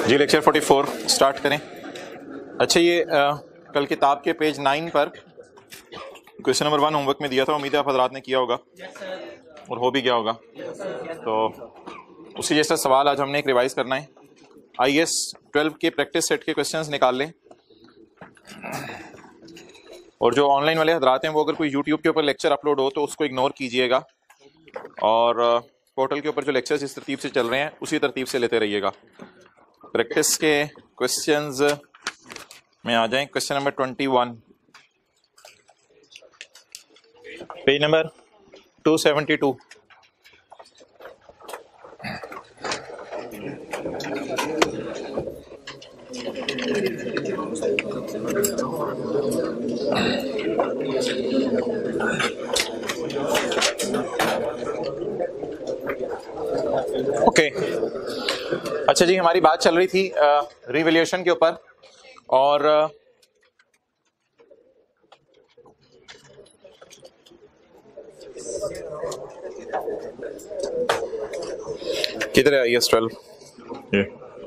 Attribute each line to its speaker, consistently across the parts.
Speaker 1: जी lecture 44 start करें। अच्छा ये कल किताब के पेज 9 पर क्वेश्चन नंबर 1 होमवर्क में दिया था, उम्मीद है आप हजरात ने किया होगा और हो भी गया होगा। तो उसी जैसा सवाल आज हमने एक रिवाइज करना है। IAS 12 के प्रैक्टिस सेट के क्वेश्चंस निकाल लें, और जो ऑनलाइन वाले हजरात हैं वो अगर कोई यूट्यूब के ऊपर लेक्चर अपलोड हो तो उसको इग्नोर कीजिएगा, और पोर्टल के ऊपर जो लेक्चर्स इस तरतीब से चल रहे हैं उसी तरतीब से लेते रहिएगा। प्रैक्टिस के क्वेश्चंस में आ जाएं। Question number 21, page number 272। Okay अच्छा जी, हमारी बात चल रही थी रिवैल्यूएशन के ऊपर, और किधर है IAS 12? ये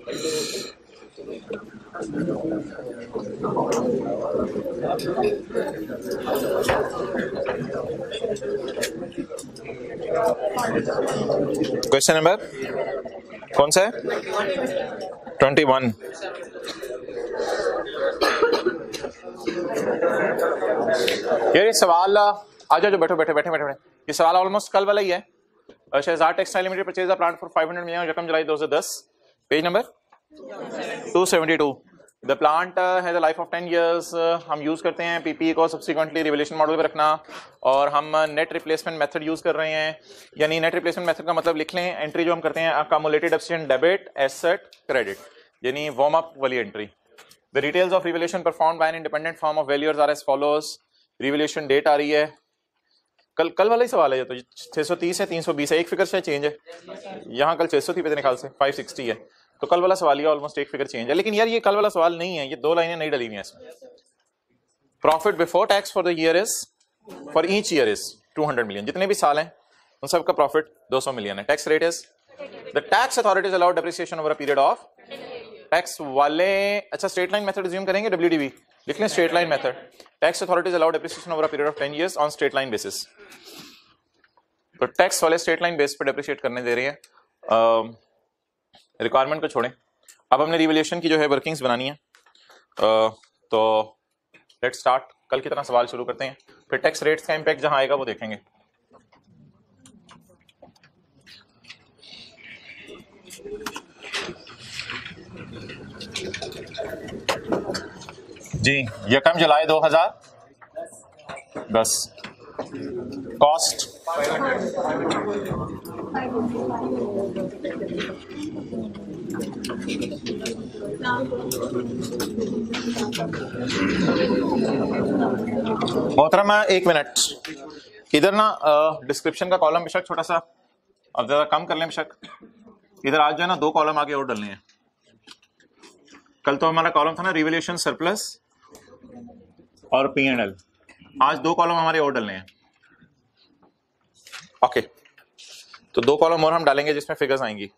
Speaker 1: क्वेश्चन नंबर कौन सा है? 21। यार ये सवाल आ जाओ, बैठो बैठे बैठे बैठे बैठे। ये सवाल ऑलमोस्ट कल वाला ही है। Shahzad textile limited purchase the plant for 500 million रकम जुलाई 2010, page number 272। The plant has a life of 10 years। हम यूज करते हैं पीपी को सब्सिक्वेंटली रिवैल्यूएशन मॉडल पे रखना, और हम नेट रिप्लेसमेंट मेथड यूज कर रहे हैं। यानी नेट रिप्लेसमेंट मेथड का मतलब लिख लें, एंट्री जो हम करते हैं accumulated efficient debit asset credit, यानी वार्म अप वाली entry. The details of revaluation performed by an independent firm of valuers are as follows. Revaluation date आ रही है, कल वाला ही सवाल है। तो 630 है, 320 है, एक फिगर से चेंज है। यहाँ कल 600 थी मेरे ख्याल से, 560 है, तो कल वाला सवाल ये ऑलमोस्ट एक फिगर चेंज है। लेकिन यार ये कल वाला सवाल नहीं है, ये दो लाइनें नहीं डली हुई हैं इसमें। Profit before tax for the year is, for each year is 200 million. जितने भी साल हैं उन सबका प्रॉफिट 200 मिलियन है। Tax rate is, the tax authorities allowed depreciation over a period of. Tax वाले अच्छा स्ट्रेट लाइन मेथड रिज्यूम करेंगे, WDV लिख लें, straight line method. Tax authorities allowed depreciation over a period of 10 years on straight line basis. तो tax वाले straight line base पर depreciate करने दे रही है। रिक्वायरमेंट को छोड़ें, अब हमने रिवैल्यूएशन की जो है वर्किंग्स बनानी है। तो लेट्स स्टार्ट। कल की तरह सवाल शुरू करते हैं, फिर टैक्स रेट्स का इंपैक्ट जहां आएगा वो देखेंगे। जी 1 जुलाई 2010। कॉस्ट मोहतरमा एक मिनट, इधर ना डिस्क्रिप्शन का कॉलम बेशक छोटा सा अब ज्यादा कम कर लें बेशक। इधर आज जो है ना 2 कॉलम आगे और डालने हैं। कल तो हमारा कॉलम था ना रिवैल्यूएशन सरप्लस और P&L, आज 2 कॉलम हमारे और डालने हैं। ओके तो 2 कॉलम और हम डालेंगे जिसमें फिगर्स आएंगी।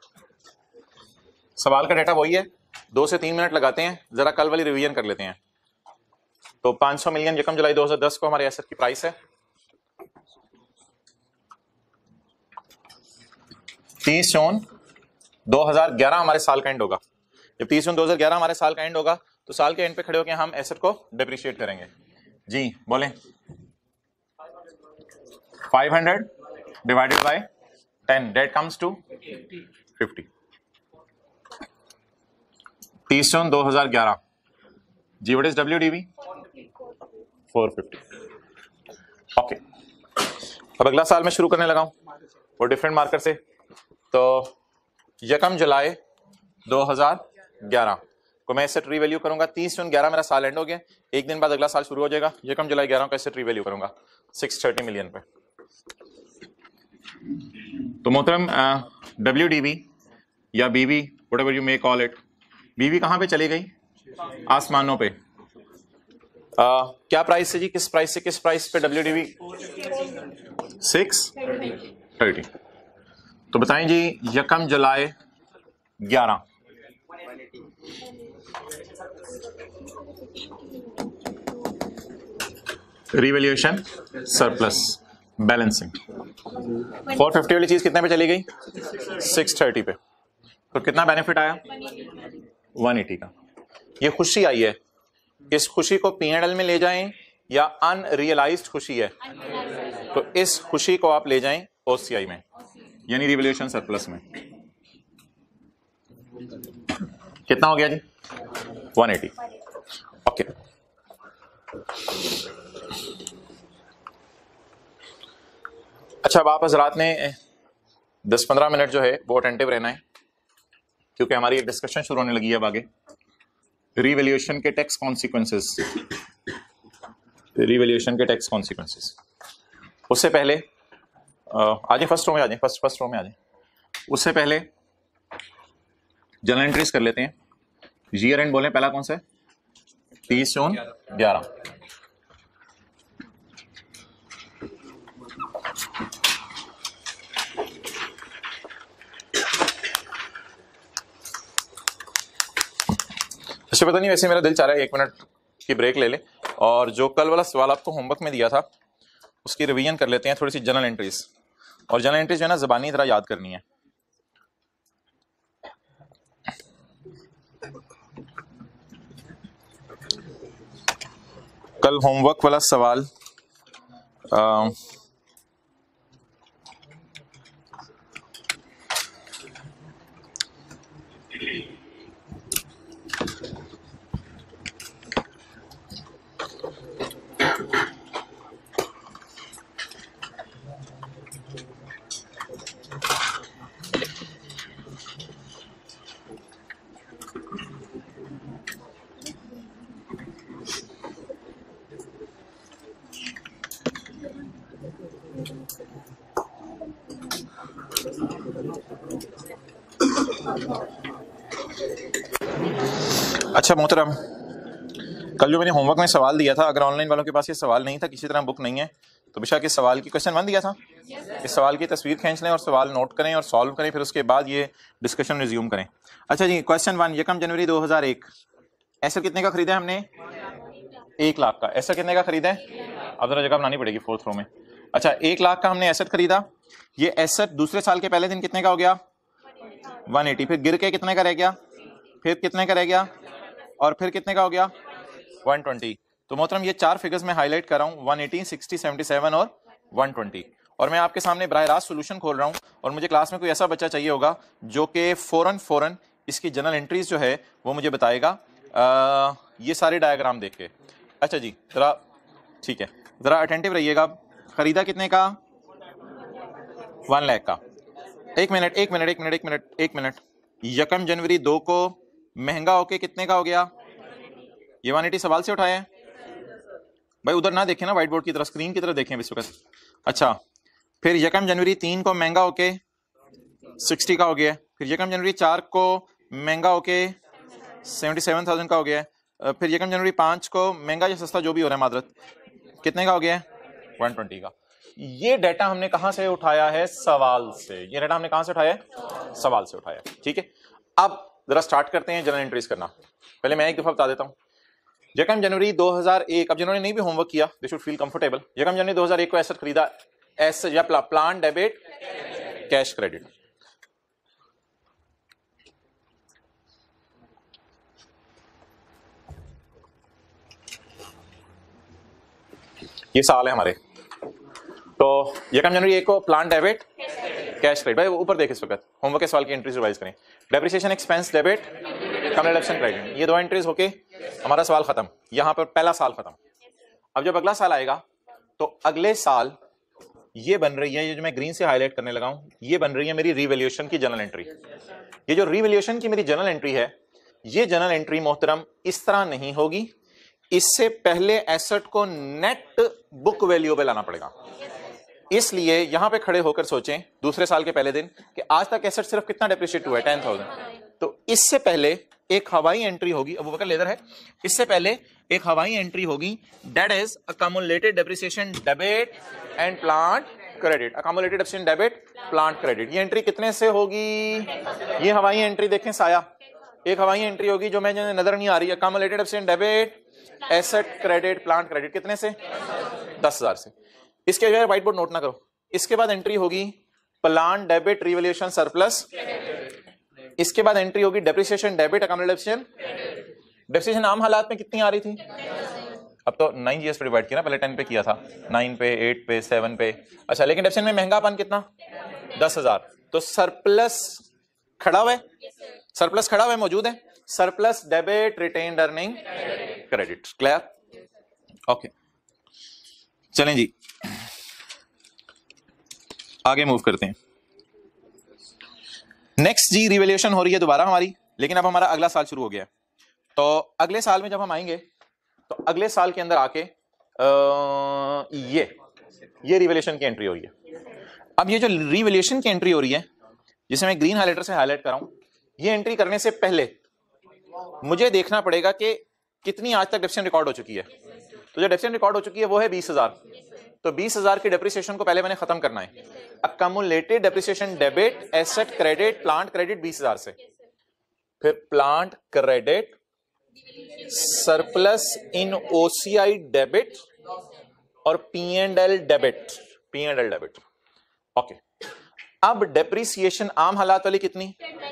Speaker 1: सवाल का डेटा वही है, 2 से 3 मिनट लगाते हैं, जरा कल वाली रिवीजन कर लेते हैं। तो 500 मिलियन 1 जुलाई 2010 को हमारे एसेट की प्राइस है। 30 जून 2011 हमारे साल का एंड होगा। जब 30 जून 2011 हमारे साल का एंड होगा तो साल के एंड पे खड़े होकर हम एसेट को डेप्रिशिएट करेंगे। जी बोलें। 500 divided by 10 that comes to 50। 30 जून 2011। जी व्हाट इज WDV? 450। ओके अब अगला साल मैं शुरू करने लगा हूं वो डिफरेंट मार्कर से। तो 1 जुलाई 2011 को मैं एसेट रीवैल्यू करूंगा। 30 जून 11 मेरा साल एंड हो गया, एक दिन बाद अगला साल शुरू हो जाएगा। 1 जुलाई 11 को एसेट रीवैल्यू करूंगा 630 मिलियन पे। तो मोहतरम WDV या BV whatever you may call it, BV कहां पे चली गई? आसमानों पे। क्या प्राइस है जी, किस प्राइस से किस प्राइस पे WDV? 630। तो बताएं जी 1 जुलाई 11 रिवैल्यूएशन सरप्लस बैलेंसिंग। 450 वाली चीज कितने पे चली गई? 630 पे। तो कितना बेनिफिट आया? 180 का। ये खुशी आई है, इस खुशी को P&L में ले जाएं या अनरियलाइज्ड खुशी है, तो इस खुशी को आप ले जाएं OCI में, यानी रिवैल्यूएशन सरप्लस में। कितना हो गया जी? 180। ओके, अच्छा अब आप हजरात ने 10-15 मिनट जो है वो अटेंटिव रहना है, क्योंकि हमारी एक डिस्कशन शुरू होने लगी है अब आगे। रिवैल्यूएशन के टैक्स कॉन्सिक्वेंसेस, रिवैल्यूएशन के टैक्स कॉन्सिक्वेंसेस। उससे पहले आ जाए फर्स्ट रो में, आ जाए फर्स्ट रो में आ जाए। उससे पहले जनरल एंट्रीज कर लेते हैं। ईयर एंड बोले पहला कौन सा है? 30 जून 11। अच्छा पता नहीं, वैसे मेरा दिल चाह रहा है 1 मिनट की ब्रेक ले ले और जो कल वाला सवाल आपको होमवर्क में दिया था उसकी रिवीजन कर लेते हैं, थोड़ी सी जनरल एंट्रीज। और जनरल एंट्रीज जो है ना ज़बानी तरह याद करनी है। कल होमवर्क वाला सवाल अच्छा मोहतरम, कल जो मैंने होमवर्क में सवाल दिया था, अगर ऑनलाइन वालों के पास ये सवाल नहीं था, किसी तरह बुक नहीं है, तो बेशक इस सवाल की क्वेश्चन 1 दिया था, इस सवाल की तस्वीर खींच लें और सवाल नोट करें और सॉल्व करें, फिर उसके बाद ये डिस्कशन रिज्यूम करें। अच्छा जी, क्वेश्चन 1, 1 जनवरी 2001 एसेट कितने का खरीदा है हमने? 1 लाख का। एसेट कितने का खरीदा है? अब जरा जगह बनानी पड़ेगी 4th रो में। अच्छा 1 लाख का हमने एसेट खरीदा। ये एसेट दूसरे साल के पहले दिन कितने का हो गया? 180। फिर गिर के कितने का रह गया? फिर कितने का रह गया? और फिर कितने का हो गया? 120। तो मोहतरम ये 4 फिगर्स में हाईलाइट कर रहा हूँ, 180, 60, 77 और 120। और मैं आपके सामने बराह रास्त सोल्यूशन खोल रहा हूँ और मुझे क्लास में कोई ऐसा बच्चा चाहिए होगा जो कि फौरन इसकी जनरल एंट्रीज जो है वो मुझे बताएगा ये सारे डायग्राम देख के। अच्छा जी जरा ठीक है, जरा अटेंटिव रहिएगा। खरीदा कितने का? 1 लाख का। एक मिनट। 1 जनवरी 2 को महंगा होके कितने का हो गया? ये 180 सवाल से उठाया है भाई, उधर ना देखें ना, व्हाइट बोर्ड की तरफ, स्क्रीन की तरफ देखें इस वक्त। अच्छा फिर 1 जनवरी 3 को महंगा होके 60 का हो गया। फिर 1 जनवरी 4 को महंगा होके 77,000 का हो गया। फिर 1 जनवरी 5 को महंगा या सस्ता जो भी हो रहा है मादरत, कितने का हो गया? 120 का। ये डाटा हमने कहां से उठाया है? सवाल से। ये डाटा हमने कहां से उठाया है? सवाल से उठाया। ठीक है, अब जरा स्टार्ट करते हैं जनरल एंट्रीज करना। पहले मैं एक दफा बता देता हूं। 1 जनवरी 2001, अब जिन्होंने नहीं भी होमवर्क किया दे शुड फील कंफर्टेबल। 1 जनवरी 2001 को एसेट खरीदा, एसेट या प्लान डेबिट कैश क्रेडिट। ये साल है हमारे। तो 1 जनवरी 1 को प्लान डेबिट कैश क्रेडिट। भाई ऊपर देख इस वक्त होमवर्क के सवाल की एंट्रीज रिवाइज करें। डेप्रिसिएशन एक्सपेंस डेबिट, कम रिडक्शन क्रेडिट। ये 2 एंट्रीज होके हमारा सवाल खत्म। यहां पर पहला साल खत्म। अब जब अगला साल आएगा तो अगले साल ये बन रही है, ये जो मैं ग्रीन से हाईलाइट करने लगा हूं, ये बन रही है मेरी रिवैल्यूएशन की जनरल एंट्री। ये जो रिवैल्यूएशन की मेरी जनरल एंट्री है, ये जनरल एंट्री मोहतरम इस तरह नहीं होगी। इससे पहले एसेट को नेट बुक वैल्यू पे लाना पड़ेगा। इसलिए यहां पे खड़े होकर सोचें दूसरे साल के पहले दिन कि आज तक एसेट सिर्फ कितना डेप्रिशिएट हुआ है? 10,000। तो इससे पहले एक हवाई एंट्री होगी, अब वो बकर लेदर है, इससे पहले एक हवाई एंट्री होगी, that is accumulated depreciation debit and plant credit. Accumulated depreciation debit plant credit. ये एंट्री कितने से होगी? ये हवाई एंट्री देखें साया, एक हवाई एंट्री होगी जो मैं नजर नहीं आ रही है, accumulated deficient debit asset credit plant credit, कितने से? 10,000 से। इसके जो है व्हाइट बोर्ड नोट ना करो। इसके बाद एंट्री होगी प्लांट डेबिट रिवैल्यूएशन सरप्लस, इसके बाद एंट्री होगी depreciation debit accumulated depreciation. Depreciation आम हालात में कितनी आ रही थी? अब तो 9 GS पे डिवाइड किया ना, पहले 10 पे किया था, 9 पे 8 पे 7 पे। अच्छा, लेकिन डेप्रिसिएशन में महंगापन कितना? 10,000। तो सरप्लस खड़ा हुआ है, सरप्लस खड़ा हुआ है, मौजूद है, surplus debit retained earning credit. Clear? Okay, चलें जी आगे मूव करते हैं। नेक्स्ट जी रिवैल्यूएशन हो रही है दोबारा हमारी, लेकिन अब हमारा अगला साल शुरू हो गया। तो अगले साल में जब हम आएंगे तो अगले साल के अंदर आके ये रिवैल्यूएशन की एंट्री हो रही है। अब ये जो रिवैल्यूएशन की एंट्री हो रही है, जिसे मैं ग्रीन हाइलाइटर से हाईलाइट कर रहा हूं, ये एंट्री करने से पहले मुझे देखना पड़ेगा कि कितनी आज तक डेप्रिसिएशन रिकॉर्ड हो चुकी है। तो जो डेप्रिसिएशन रिकॉर्ड हो चुकी है वो है 20,000। तो 20,000 की डेप्रिसिएशन को पहले मैंने खत्म करना है। Accumulated depreciation debit asset credit plant credit 20,000 से, फिर plant credit surplus in OCI debit और P&L डेबिट। ओके, अब डेप्रिसिएशन आम हालात वाली कितनी,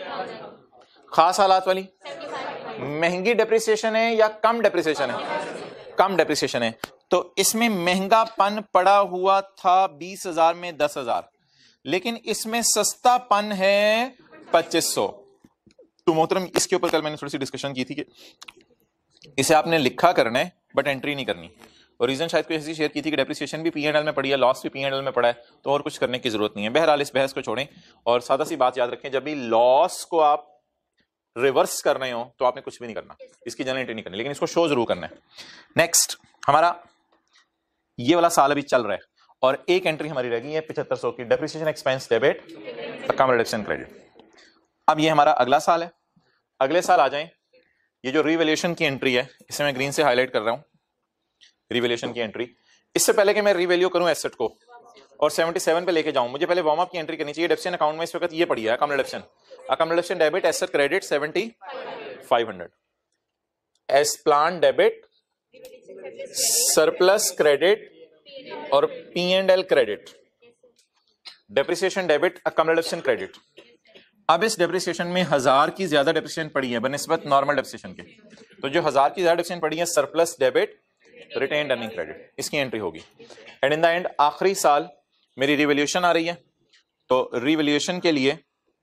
Speaker 1: खास हालात वाली? महंगी डेप्रिसिएशन है या कम डेप्रिसिएशन है? कम डेप्रिसिएशन है। तो इसमें महंगापन पड़ा हुआ था 20,000 में 10,000, लेकिन इसमें सस्तापन है 2500। तो मोहतरम, इसके ऊपर कल मैंने थोड़ी सी डिस्कशन की थी कि इसे आपने लिखा करना है बट एंट्री नहीं करनी। और रीजन शायद कोई ऐसी शेयर की थी कि डेप्रिसिएशन भी P&L में पड़ी है, लॉस भी P&L में पड़ा है, तो और कुछ करने की जरूरत नहीं है। बहरहाल इस बहस को छोड़ें और सादा सी बात याद रखें, जब भी लॉस को आप रिवर्स कर रहे हो तो आपने कुछ भी नहीं करना, इसकी जनरल एंट्री नहीं करनी, लेकिन इसको शो जरूर करना है। नेक्स्ट, हमारा ये वाला साल अभी चल रहा है और एक एंट्री हमारी रह गई है 7500 की, depreciation expense debit accumulated credit. अब ये हमारा अगला साल है। अगले साल आ जाएं, ये जो रिवैल्यूएशन की एंट्री है इसे मैं ग्रीन से हाईलाइट कर रहा हूं, रिवैल्यूएशन की एंट्री। इससे पहले कि मैं रिवैल्यू करूं एसेट को और 77 पे लेके जाऊं, मुझे पहले वार्म अप की एंट्री करनी चाहिए। डेप्रिसिएशन अकाउंट में इस वक्त ये पड़ी है अकामुलेटेड डेबिट एसेट क्रेडिट 7500 एस प्लान डेबिट सरप्लस क्रेडिट और P&L credit, depreciation debit accumulated credit. अब इस डेप्रिसिएशन में 1000 की ज्यादा डेप्रिसिएशन पड़ी है बनिस्बत नॉर्मल डेप्रिसिएशन के, तो जो 1000 की ज्यादा डेप्रिसिएशन पड़ी है surplus debit retained earning credit, इसकी एंट्री होगी। एंड इन द एंड आखिरी साल मेरी रिवैल्यूएशन आ रही है, तो रिवैल्यूएशन के लिए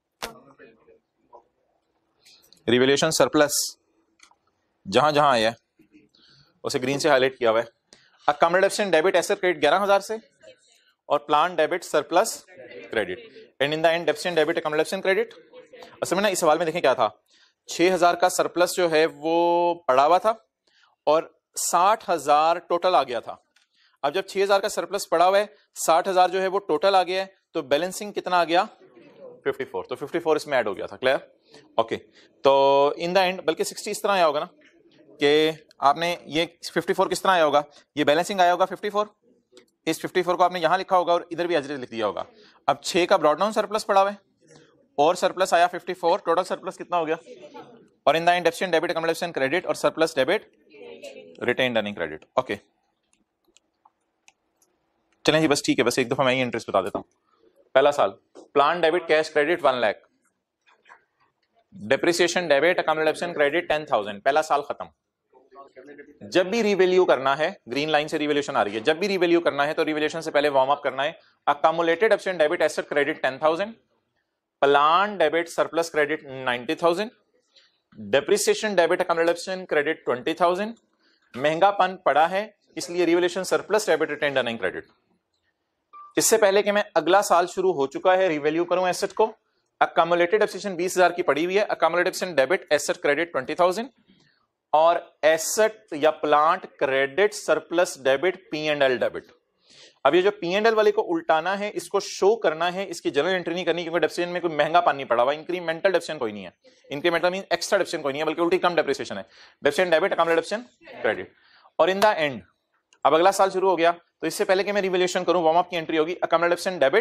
Speaker 1: रिवैल्यूएशन सरप्लस जहां जहां आया है उसे ग्रीन से हाईलाइट किया हुआ है। अकामुलेटेड डेबिट एसेट क्रेडिट 11,000 से और plan debit surplus credit. And in the end depreciation debit accumulated credit. असल में ना इस सवाल में देखें क्या था, 6,000 का सरप्लस जो है वो पड़ा हुआ था और 60,000 टोटल आ गया था। अब जब 6,000 का सरप्लस पड़ा हुआ है, 60,000 जो है वो टोटल आ गया है, तो बैलेंसिंग कितना आ गया? 54। तो 54 इसमें ऐड हो गया था। क्लियर? ओके, तो इन द एंड बल्कि 60 इस तरह आया होगा ना कि आपने ये 54 किस तरह आया होगा, ये बैलेंसिंग आया होगा 54, इस 54 को आपने यहां लिखा होगा और इधर भी एज इट इज लिख दिया होगा। अब 6 का ब्रॉड डाउन सरप्लस पड़ा हुआ है और सरप्लस आया 54, टोटल सरप्लस कितना हो गया? और in the end depreciation debit accumulated credit और surplus debit retained earning credit. Okay, चलें जी, बस ठीक है, बस एक दफा मैं ये इंटरेस्ट बता देता हूं। पहला साल plant debit cash credit 1 lakh, depreciation debit accumulated credit 10,000, पहला साल खत्म। जब भी रिवैल्यू करना है, ग्रीन लाइन से रिवैल्यूएशन आ रही है, जब भी रिवैल्यू करना है तो रिवैल्यूएशन से पहले वार्म अप करना है। Accumulated depreciation debit asset credit 10,000, plant debit surplus credit 90,000, depreciation debit accumulated credit 20,000। महंगापन पड़ा है इसलिए revaluation surplus debit retained earning credit. इससे पहले कि मैं अगला साल शुरू हो चुका है रिवैल्यू करूं एसेट को, अकामुलेटेड डेप्रिसिएशन 20,000 की पड़ी हुई है, अकामुलेटेड डेबिट एसेट क्रेडिट 20,000 और एसेट या plant credit surplus debit P&L debit. अब ये जो P&L वाले को उल्टाना है, इसको शो करना है, इसकी जनरल एंट्री नहीं करनी क्योंकि डेप्रिसिएशन में कोई महंगा पानी पड़ा हुआ, इंक्रीमेंटल डेप्रिसिएशन कोई नहीं है, इंक्रीमेंटल मीन एक्स्ट्रा डेप्रिसिएशन कोई नहीं है, बल्कि उल्टी कम डेप्रिसिएशन है। डेप्रिसिएशन डेबिट अकामुलेटेड क्रेडिट और इन द एंड अब अगला साल शुरू हो गया, तो इससे पहले कि मैं रिवैल्यूएशन करूं वार्म अप की एंट्री होगी अकामुलेटेड डेबिट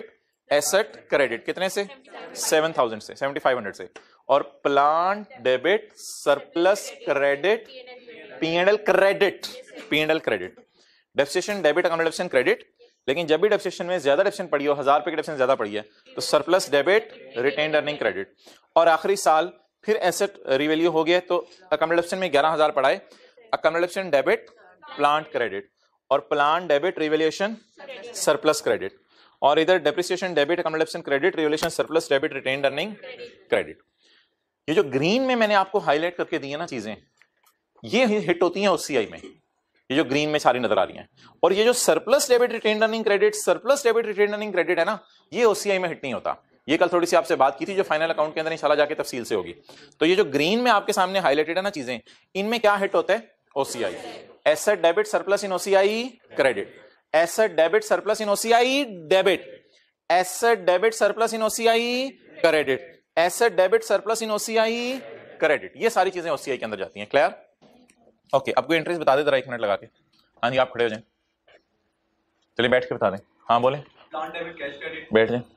Speaker 1: एसेट क्रेडिट कितने से? 7000 से, 7500 से। और plant debit surplus credit P&L credit, P&L credit. Depreciation debit, account depreciation credit. लेकिन जब भी डेप्रिसिएशन में ज्यादा डेप्रिसिएशन पड़ी हो, 1000 रुपए की डेप्रिसिएशन ज्यादा पड़ी है, तो surplus debit, retained earning credit. और आखिरी साल फिर एसेट रिवैल्यू हो गया, तो अकाउंट डेप्रिसिएशन में 11000 पड़ा है, account depreciation debit plant credit, और plant debit revaluation surplus credit. और इधर depreciation debit, account depreciation credit, revaluation surplus debit, retained earning credit. ये जो ग्रीन में मैंने आपको हाईलाइट करके दी है ना चीजें, ये हिट होती हैं ओसीआई में, ये जो ग्रीन में सारी नजर आ रही हैं। और ये जो surplus debit retained earning credit, surplus debit retained earning credit है ना, ये ओसीआई में हिट नहीं होता। ये कल थोड़ी सी आपसे बात की थी, जो फाइनल अकाउंट के अंदर इंशाल्लाह जाके तफसील से होगी। तो ये जो ग्रीन में आपके सामने हाईलाइटेड है ना चीजें, इनमें क्या हिट होता है? OCI. Asset debit surplus in OCI credit, asset debit surplus in OCI debit, asset debit surplus in OCI credit, asset debit surplus in OCI credit. ये सारी चीजें ओसीआई के अंदर जाती हैं। क्लियर? ओके, आपको एंट्रीज बता दे जरा 1 मिनट लगा के। हाँ जी, आप खड़े हो जाएं, चलिए बैठ के बता दें। हाँ बोले, बैठ जाए।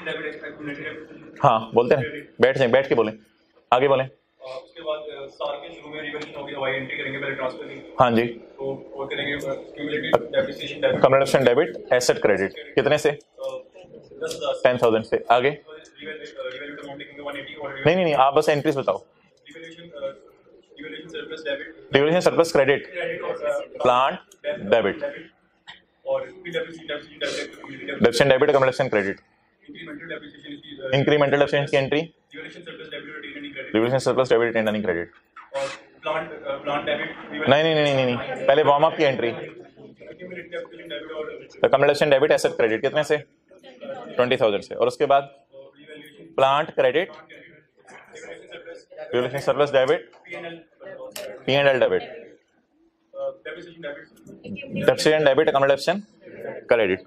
Speaker 1: हाँ बोलते हैं, बैठ जाए, बैठ के बोले, आगे बोले।
Speaker 2: उसके बाद साल के शुरू में रिवैल्यूएशन होगी, हवाई एंट्री करेंगे पहले ट्रांसफर की।
Speaker 1: हाँ जी,
Speaker 2: तो वो करेंगे cumulative depreciation debit,
Speaker 1: cumulation debit, asset credit कितने से? 10,000 से। आगे
Speaker 2: रिवैल्यूएशन अमाउंट लिखेंगे 180 और
Speaker 1: नहीं, आप बस एंट्रीज बताओ।
Speaker 2: Revaluation surplus debit,
Speaker 1: revaluation surplus credit, plant debit,
Speaker 2: और depreciation
Speaker 1: depreciation debit, cumulation credit,
Speaker 2: incremental depreciation,
Speaker 1: incremental depreciation की एंट्री,
Speaker 2: रिवैल्यूएशन सरप्लस डेबिट और retaining credit,
Speaker 1: revaluation surplus debit, retained earning credit.
Speaker 2: और प्लांट डेबिट,
Speaker 1: नहीं, पहले warm up की entry.
Speaker 2: Cumulative depreciation debit और
Speaker 1: cumulation debit, asset credit कितने से? 20,000 से। और उसके बाद plant credit, revaluation surplus debit, P&L debit,
Speaker 2: depreciation debit,
Speaker 1: depreciation debit, cumulation credit.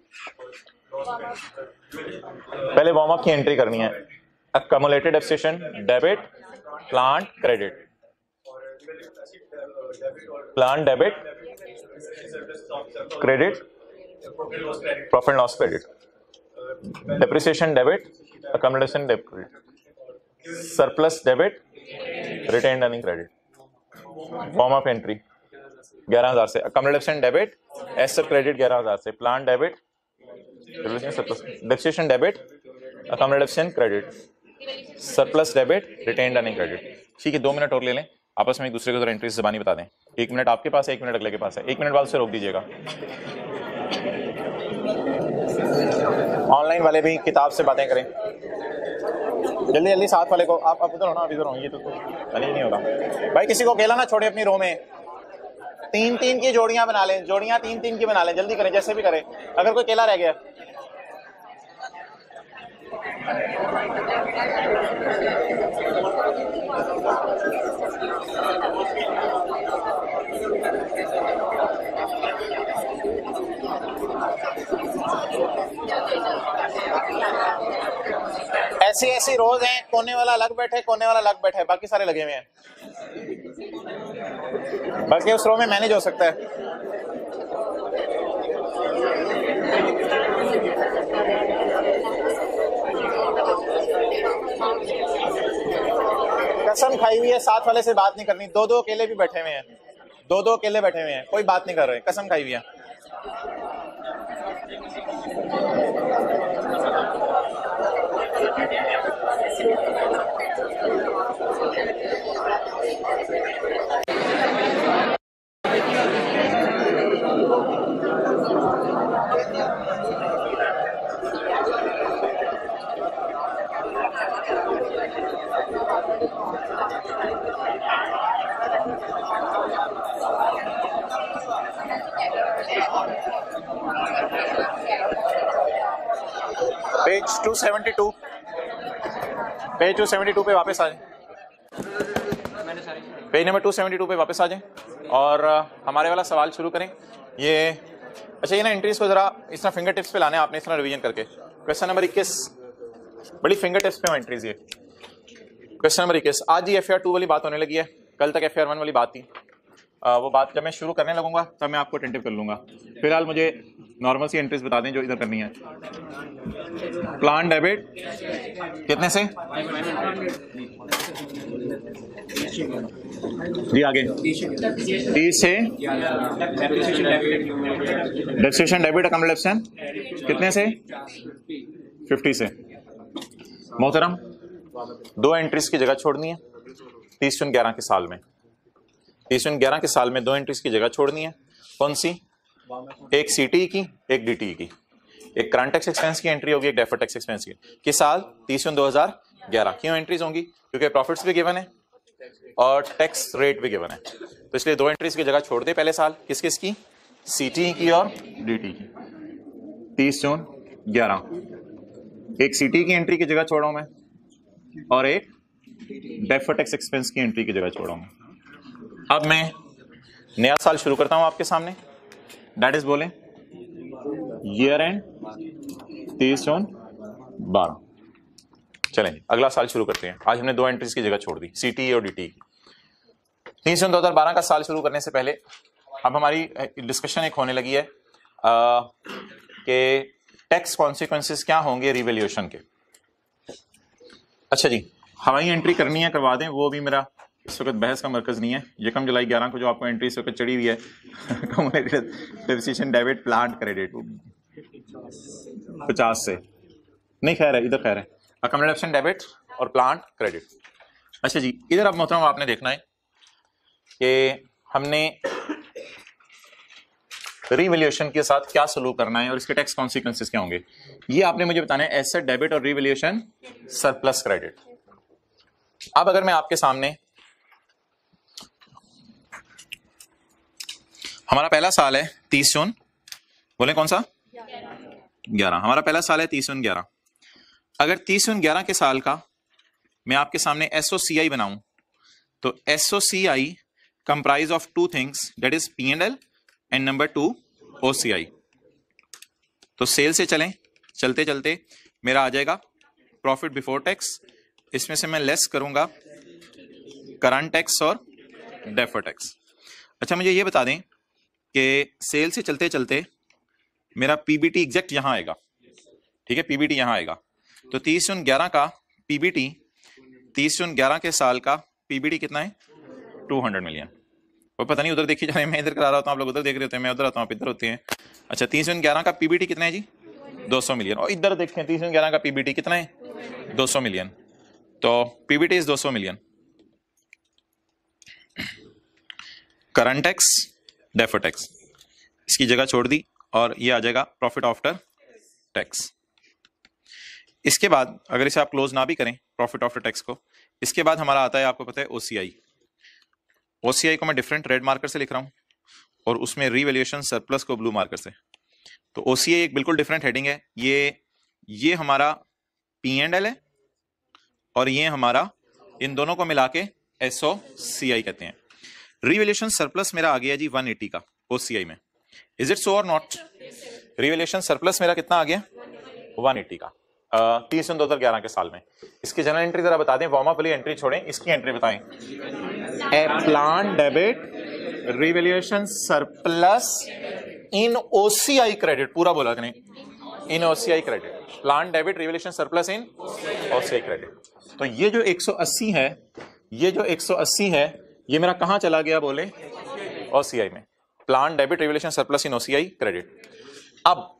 Speaker 1: पहले वार्म अप की एंट्री करनी है। Accumulated depreciation debit, plant credit, plant debit credit, profit loss credit, depreciation debit, accumulation debit, surplus debit, retained earning credit. Form of entry 11,000 से, accumulation debit, asset credit 11,000 से, plan debit, depreciation debit, accumulation credit, surplus debit, retained earning credit. ठीक है, 2 minute और ले लें, आपस में एक दूसरे को जरा एंट्री ज़बानी बता दें। 1 मिनट आपके पास है, 1 मिनट अगले के पास है। 1 मिनट बाद से रोक दीजिएगा। ऑनलाइन वाले भी किताब से बातें करें जल्दी जल्दी। साथ वाले को आप उधर हो ना, आप इधर हो, ये तो नहीं होगा भाई। किसी को अकेला ना छोड़े अपनी रो में। 3-3 की जोड़ियां बना लें, जोड़ियां 3-3 की बना लें, जल्दी करें जैसे भी करें। अगर कोई अकेला रह गया ऐसी रोज हैं, कोने वाला अलग बैठे, कोने वाला अलग बैठे, बाकी सारे लगे हुए हैं। बाकी उस रो में मैनेज हो सकता है। कसम खाई हुई है, साथ वाले से बात नहीं करनी। 2-2 अकेले भी बैठे हुए हैं, 2-2 अकेले बैठे हुए हैं, कोई बात नहीं कर रहे, कसम खाई हुई है। पेज 272, पेज 272 पे वापस आ जाए। पेज नंबर 272 पे वापस आ जाएं और हमारे वाला सवाल शुरू करें। ये अच्छा, ये ना एंट्रीज को जरा इस तरह फिंगर टिप्स पे लाने आपने, इस तरह रिवीजन करके। क्वेश्चन नंबर 21 बड़ी फिंगर टिप्स पे एंट्रीज। ये क्वेश्चन नंबर 21 आज ही FAR 2 वाली बात होने लगी है, कल तक FAR 1 वाली बात थी। वो बात जब मैं शुरू करने लगूंगा तब मैं आपको अटेंटिव कर लूंगा। फिलहाल मुझे नॉर्मल सी एंट्रीज बता दें जो इधर करनी है। प्लान डेबिट कितने से जी, आगे 30 से। डेप्रिसिएशन डेबिट अकाउंट कितने से 50 से। मोहतरम, 2 एंट्रीज की जगह छोड़नी है 30 जून 11 के साल में। 30 जून 11 के साल में 2 एंट्रीज की जगह छोड़नी है। कौन सी? एक सीटी की, एक डीटी की। एक करंट टैक्स एक्सपेंस की एंट्री होगी, एक डेफर्ड टैक्स एक्सपेंस की। किस साल? 30 जून 2011। क्यों एंट्रीज होंगी? क्योंकि प्रॉफिट्स भी गिवन है और टैक्स रेट भी गिवन है, तो इसलिए 2 एंट्रीज की जगह छोड़ दे पहले साल। किस किस की? सीटी की और डीटी की। 30 जून 11 एक सीटी की एंट्री की जगह छोड़ा मैं और एक डेफर्ड टैक्स एक्सपेंस की एंट्री की जगह छोड़ा मैं। अब मैं नया साल शुरू करता हूं आपके सामने। दैट इज बोले ईयर एंड 30 जून 12। चलें अगला साल शुरू करते हैं। आज हमने 2 एंट्रीज की जगह छोड़ दी, सीटी और डीटी की। 30 जून 2012 का साल शुरू करने से पहले अब हमारी डिस्कशन एक होने लगी है कि टैक्स कॉन्सिक्वेंसेस क्या होंगे रिवैल्यूएशन के। अच्छा जी, हवाई एंट्री करनी है करवा दें, वो भी मेरा इस वक्त बहस का मरकज नहीं है। यकम जुलाई 11 को जो आपको एंट्री इस वक्त चढ़ी हुई है डेप्रिसिएशन डेबिट प्लांट क्रेडिट 50 से नहीं, खैर है इधर, खैर है अकोमोडेशन डेबिट और प्लांट क्रेडिट। अच्छा जी, इधर अब मोहतरम आपने देखना है कि हमने रिवैल्यूएशन के साथ क्या सलूक करना है और इसके टैक्स कॉन्सिक्वेंसेस क्या होंगे, ये आपने मुझे बताना है। एसेट डेबिट और रिवैल्यूएशन सरप्लस क्रेडिट। अब अगर मैं आपके सामने, हमारा पहला साल है 30 जून, बोले कौन सा? 11। हमारा पहला साल है 30 जून 11। अगर 30 जून 11 के साल का मैं आपके सामने एसओसीआई बनाऊं तो SOCI comprise of 2 things, that is P&L and number 2 OCI। तो सेल से चलते चलते मेरा आ जाएगा प्रॉफिट बिफोर टैक्स। इसमें से मैं लेस करूंगा करंट टैक्स और डेफर्ड टैक्स। अच्छा, मुझे ये बता दें कि सेल से चलते चलते मेरा पीबीटी एग्जैक्ट यहां आएगा, ठीक है, पीबीटी यहां आएगा। तो 30 जून 11 का पीबीटी, 30 जून 11 के साल का पीबीटी कितना है? 200 मिलियन। वो पता नहीं उधर देखी जा रहे हैं, मैं इधर करा रहा हूँ, आप लोग उधर देख रहे होते हैं, मैं उधर आता हूँ, आप इधर होते हैं। अच्छा, 30 जून 11 का पीबीटी कितना है जी? 200 मिलियन। और इधर देखें 30 जून 11 का पीबीटी कितना है? 200 मिलियन। तो PBT is 200 million. Current tax, deferred tax इसकी जगह छोड़ दी और ये आ जाएगा प्रॉफिट आफ्टर टैक्स। इसके बाद अगर इसे आप क्लोज ना भी करें प्रॉफिट आफ्टर टैक्स को, इसके बाद हमारा आता है, आपको पता है, ओसीआई। ओसीआई को मैं डिफरेंट रेड मार्कर से लिख रहा हूं और उसमें रिवैल्यूएशन सरप्लस को ब्लू मार्कर से। तो ओसीआई एक बिल्कुल डिफरेंट हेडिंग है। ये हमारा P&L है और ये हमारा, इन दोनों को मिला के एसओसीआई कहते हैं। रिवैल्यूएशन सरप्लस मेरा आ गया जी 180 का ओसीआई में। इज इट सो और नॉट? रिवैल्यूएशन सरप्लस मेरा कितना आ गया? 180 का 30 जून 2011 के साल में। इसकी जनरल एंट्री जरा बता दें, वार्म अप वाली एंट्री छोड़ें, इसकी एंट्री बताएं। A plant debit revaluation surplus in OCI credit, पूरा बोला कि नहीं, in OCI credit. Plan debit revaluation surplus in OCI credit. तो ये जो 180 है, ये जो 180 है, ये मेरा कहां चला गया बोले? ओसीआई में। Plan debit revaluation surplus in OCI credit. अब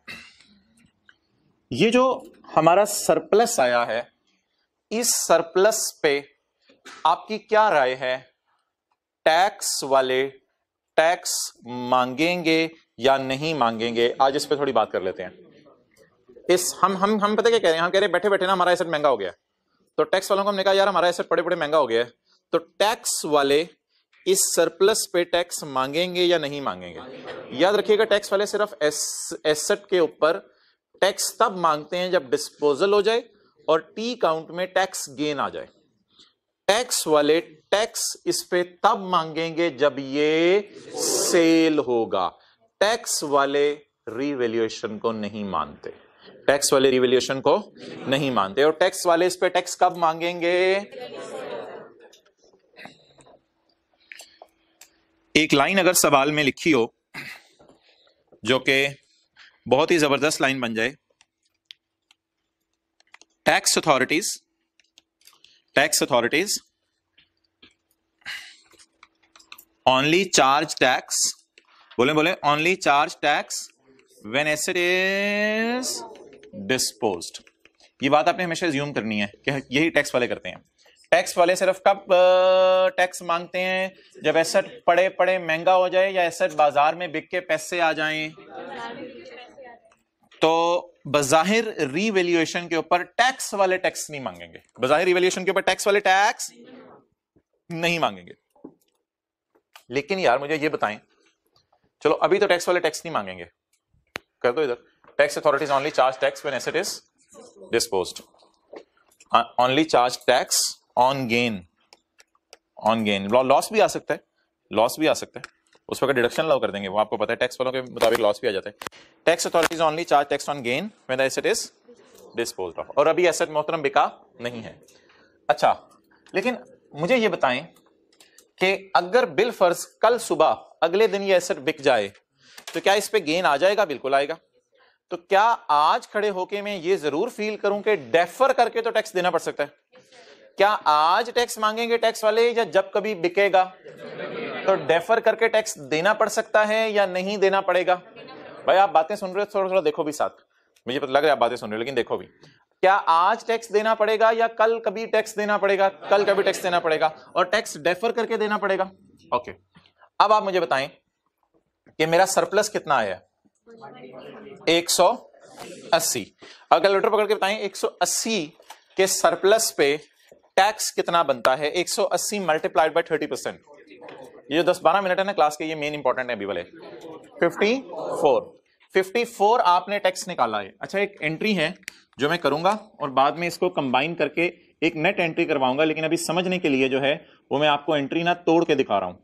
Speaker 1: ये जो हमारा सरप्लस आया है, इस सरप्लस पे आपकी क्या राय है? टैक्स वाले टैक्स मांगेंगे या नहीं मांगेंगे? आज इस पे थोड़ी बात कर लेते हैं। इस हम पता क्या कह रहे हैं? हम कह रहे हैं बैठे बैठे ना हमारा एसेट महंगा हो गया, तो टैक्स वालों को हमने कहा यार हमारा एसेट बड़े बड़े महंगा हो गया है, तो टैक्स वाले इस सरप्लस पे टैक्स मांगेंगे या नहीं मांगेंगे? याद रखिएगा, टैक्स वाले सिर्फ एसेट के ऊपर टैक्स तब मांगते हैं जब डिस्पोजल हो जाए और टी काउंट में टैक्स गेन आ जाए। टैक्स वाले टैक्स इस पे तब मांगेंगे जब ये सेल होगा। टैक्स वाले रिवैल्यूएशन को नहीं मानते, टैक्स वाले रिवैल्यूएशन को नहीं मानते। और टैक्स वाले इस पे टैक्स कब मांगेंगे? एक लाइन अगर सवाल में लिखी हो जो कि बहुत ही जबरदस्त लाइन बन जाए, tax authorities only charge tax, बोले only charge tax when asset is disposed. ये बात आपने हमेशा अज्यूम करनी है कि यही टैक्स वाले करते हैं। टैक्स वाले सिर्फ कब टैक्स मांगते हैं? जब एसेट पड़े महंगा हो जाए या एसेट बाजार में बिक के पैसे आ जाएं, तो बजाहिर रीवैल्यूएशन के ऊपर टैक्स वाले टैक्स नहीं मांगेंगे। बजाहिर रीवैल्यूएशन के ऊपर टैक्स वाले टैक्स नहीं मांगेंगे। लेकिन यार मुझे ये बताएं, चलो अभी तो टैक्स वाले टैक्स नहीं मांगेंगे, कर दो इधर, tax authorities only charge tax when asset is disposed, only charge tax on gain. Loss भी आ सकता है, उस पर डिडक्शन अलाउ कर देंगे, वो आपको पता है टैक्स वालों के मुताबिक लॉस भी आ जाता है। Tax authorities only charge tax on gain when the asset is disposed of. और अभी एसेट मोहतरम बिका नहीं है। अच्छा, लेकिन मुझे ये बताएं कि अगर बिल फर्ज कल सुबह अगले दिन ये एसेट बिक जाए तो क्या इस पे गेन आ जाएगा? बिल्कुल आएगा। तो क्या आज खड़े होके मैं ये जरूर फील करूं कि डेफर करके तो टैक्स देना पड़ सकता है? क्या आज टैक्स मांगेंगे टैक्स वाले या जब कभी बिकेगा? तो डेफर करके टैक्स देना पड़ सकता है या नहीं देना पड़ेगा? भाई आप बातें सुन रहे हो, थोड़ा देखो भी साथ, मुझे पता लग रहा है आप बातें सुन रहे हो लेकिन देखो भी। क्या आज टैक्स देना पड़ेगा या कल कभी टैक्स देना पड़ेगा? कल कभी टैक्स देना पड़ेगा और टैक्स डेफर करके देना पड़ेगा। ओके, अब आप मुझे बताएं कि मेरा सरप्लस कितना आया? 180। अब कैलकुलेटर पकड़ के बताएं 180 के सरप्लस पे टैक्स कितना बनता है? 180 मल्टीप्लाइड बाय 30%। ये 10-12 मिनट है ना क्लास के, ये मेन इंपॉर्टेंट है अभी वाले। 54 आपने टैक्स निकाला है। अच्छा, एक एंट्री है जो मैं करूंगा और बाद में इसको कंबाइन करके एक नेट एंट्री करवाऊंगा, लेकिन अभी समझने के लिए जो है वो मैं आपको एंट्री ना तोड़ के दिखा रहा हूं।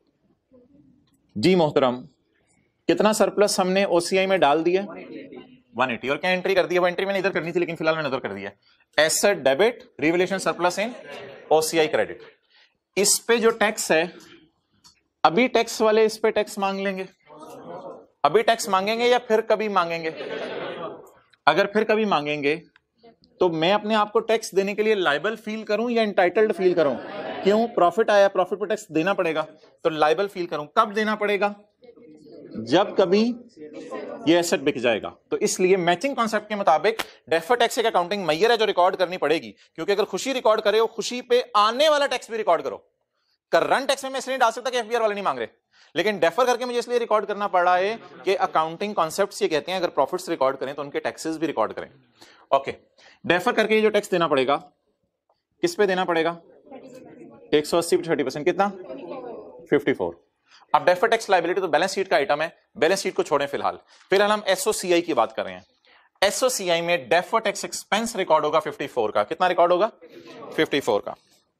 Speaker 1: जी मोहतरम, कितना सरप्लस हमने ओसीआई में डाल दिया? 180। और क्या एंट्री कर दी है? वो एंट्री मैंने इधर करनी थी लेकिन फिलहाल मैंने उधर कर दिया। Asset debit, revaluation surplus in OCI credit. इस पे जो टैक्स है, अभी टैक्स वाले इस पे टैक्स मांग लेंगे? अभी टैक्स मांगेंगे या फिर कभी मांगेंगे? अगर फिर कभी मांगेंगे तो मैं अपने आप को टैक्स देने के लिए लायबल फील करूं या एंटाइटल्ड फील करूं? क्यों? प्रॉफिट आया, प्रॉफिट पर टैक्स देना पड़ेगा, तो लायबल फील करूं। कब देना पड़ेगा? जब कभी ये एसेट बिक जाएगा। तो इसलिए मैचिंग कॉन्सेप्ट के मुताबिक डेफर्ड टैक्स एक अकाउंटिंग मैयर है जो रिकॉर्ड करनी पड़ेगी, क्योंकि अगर खुशी रिकॉर्ड करे हो, खुशी पे आने वाला टैक्स भी रिकॉर्ड करो। करंट टैक्स में मैं इसलिए डाल सकता कि एफबीआर वाले नहीं मांग रहे, लेकिन डेफर करके मुझे इसलिए रिकॉर्ड करना पड़ रहा है कि अकाउंटिंग कॉन्सेप्ट्स ये कहते हैं अगर प्रॉफिट्स रिकॉर्ड करें तो उनके टैक्सेस भी रिकॉर्ड करें। ओके, डेफर करके जो टैक्स देना पड़ेगा किस पे देना पड़ेगा? 180 पे 30%, कितना? 54। अब डेफर टैक्स लायबिलिटी तो बैलेंस शीट का आइटम है, बैलेंस शीट को छोड़ें फिलहाल हम एसओसीआई की बात कर रहे हैं। एसओसीआई में डेफर टैक्स एक्सपेंस रिकॉर्ड होगा 54 का। कितना रिकॉर्ड होगा? 54 का।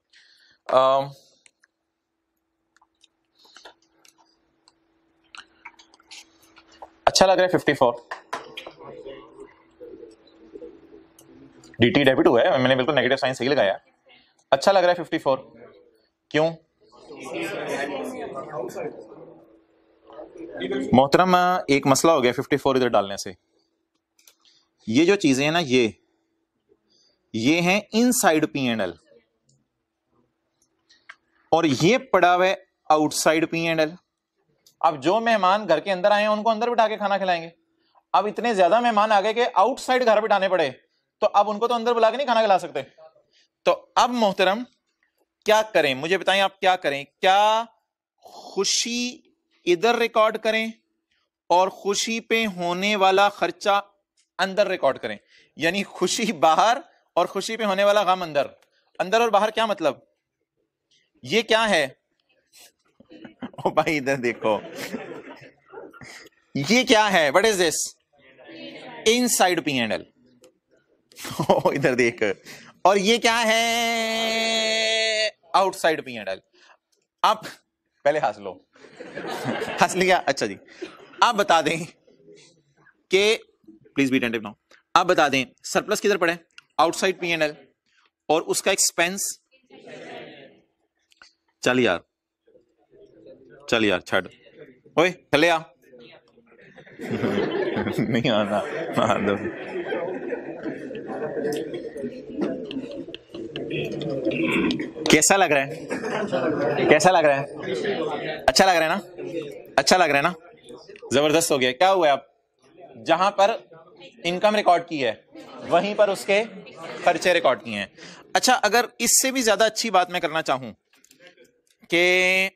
Speaker 1: अच्छा लग रहा है 54। डीटी डेबिट हुआ है, मैंने बिल्कुल नेगेटिव साइन सही लगाया। अच्छा लग रहा है 54। क्यों मोहतरम? एक मसला हो गया 54 इधर डालने से। ये जो चीजें हैं ना, ये हैं इनसाइड P&L और ये पड़ा हुआ है आउटसाइड P&L। अब जो मेहमान घर के अंदर आए हैं उनको अंदर बिठा के खाना खिलाएंगे। अब इतने ज्यादा मेहमान आ गए कि आउटसाइड घर बिठाने पड़े, तो अब उनको तो अंदर बुला के नहीं खाना खिला सकते। तो अब मोहतरम क्या करें? मुझे बताएं आप क्या करें? क्या खुशी इधर रिकॉर्ड करें और खुशी पे होने वाला खर्चा अंदर रिकॉर्ड करें, यानी खुशी बाहर और खुशी पे होने वाला गम अंदर? अंदर और बाहर क्या मतलब? ये क्या है? ओ भाई इधर देखो, ये क्या है? What is this? Inside P&L। इधर देख, और ये क्या है? Outside P&L। आप पहले हंस लो। हंस लिया? अच्छा जी, आप बता दें कि प्लीज बी अटेंटिव नाउ। आप बता दें सरप्लस किधर पड़े? आउटसाइड P&L, और उसका एक्सपेंस? चल यार, चल यार छड़, ओए थले आ। नहीं आना, मार दो। कैसा लग रहा है, कैसा लग रहा है? अच्छा लग रहा है ना, अच्छा लग रहा है ना, जबरदस्त हो गया। क्या हुआ अब, जहां पर इनकम रिकॉर्ड की है वहीं पर उसके खर्चे रिकॉर्ड किए हैं। अच्छा, अगर इससे भी ज्यादा अच्छी बात मैं करना चाहूं कि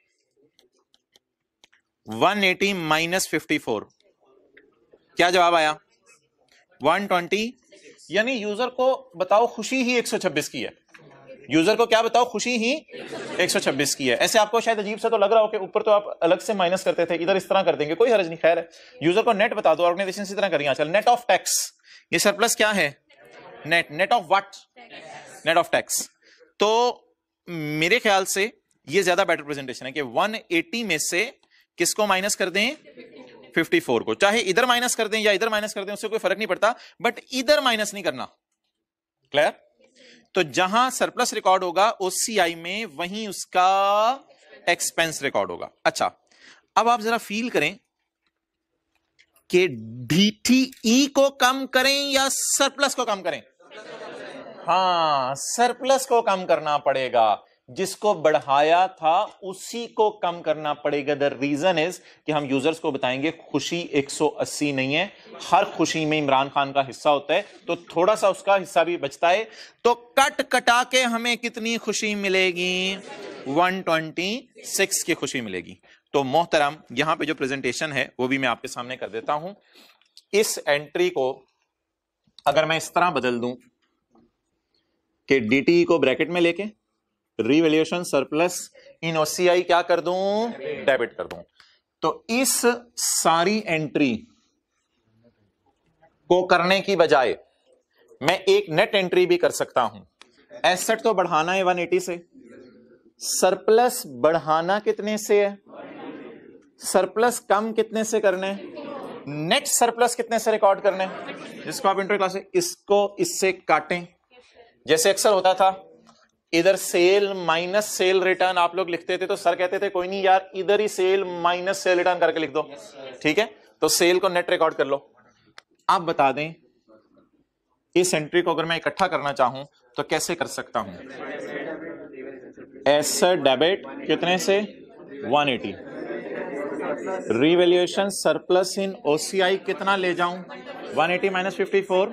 Speaker 1: 180 माइनस 54, क्या जवाब आया? 120। यानी यूजर को बताओ खुशी ही 126 की है, यूजर को क्या बताओ, खुशी ही 126 की है। ऐसे आपको शायद अजीब सा तो लग रहा हो कि ऊपर तो आप अलग से माइनस करते थे, इधर इस तरह कर देंगे, कोई हर्ज नहीं। खैर है, यूजर को नेट बता दो, ऑर्गेनाइजेशन इसी तरह करिए। चल, नेट ऑफ टैक्स, ये सरप्लस क्या है? Net, net off what? Net off tax. तो मेरे ख्याल से ये ज्यादा बेटर प्रेजेंटेशन है कि 180 में से किसको माइनस कर दें? 54 को। चाहे इधर माइनस कर दें या इधर माइनस कर दें, उससे कोई फर्क नहीं पड़ता, बट इधर माइनस नहीं करना। क्लियर? तो जहां सरप्लस रिकॉर्ड होगा ओसीआई में, वहीं उसका एक्सपेंस रिकॉर्ड होगा। अच्छा, अब आप जरा फील करें कि डीटीई को कम करें या सरप्लस को कम करें? हाँ, सरप्लस को कम करना पड़ेगा, जिसको बढ़ाया था उसी को कम करना पड़ेगा। द रीजन इज कि हम यूजर्स को बताएंगे खुशी 180 नहीं है, हर खुशी में इमरान खान का हिस्सा होता है, तो थोड़ा सा उसका हिस्सा भी बचता है। तो कट कटा के हमें कितनी खुशी मिलेगी? 126 की खुशी मिलेगी। तो मोहतरम, यहां पे जो प्रेजेंटेशन है वो भी मैं आपके सामने कर देता हूं। इस एंट्री को अगर मैं इस तरह बदल दूं कि डीटी को ब्रैकेट में लेके रिवैल्यूएशन सरप्लस इन ओसीआई क्या कर दूं? डेबिट कर दूं। तो इस सारी एंट्री को करने की बजाय मैं एक नेट एंट्री भी कर सकता हूं। एसेट तो बढ़ाना है 180 से, सरप्लस बढ़ाना कितने से है? सरप्लस कम कितने से करने? नेट सरप्लस कितने से रिकॉर्ड करने? जिसको आप इंट्रो क्लास से इसको इससे काटें। जैसे अक्सर होता था, इधर सेल माइनस सेल रिटर्न आप लोग लिखते थे, तो सर कहते थे कोई नहीं यार, इधर ही सेल माइनस सेल रिटर्न करके लिख दो। ठीक है, तो सेल को नेट रिकॉर्ड कर लो। आप बता दें, इस एंट्री को अगर मैं इकट्ठा करना चाहूं तो कैसे कर सकता हूं? एसेट डेबिट कितने से? 180। रिवैल्यूएशन सरप्लस इन ओसीआई कितना ले जाऊं? 180 माइनस 54,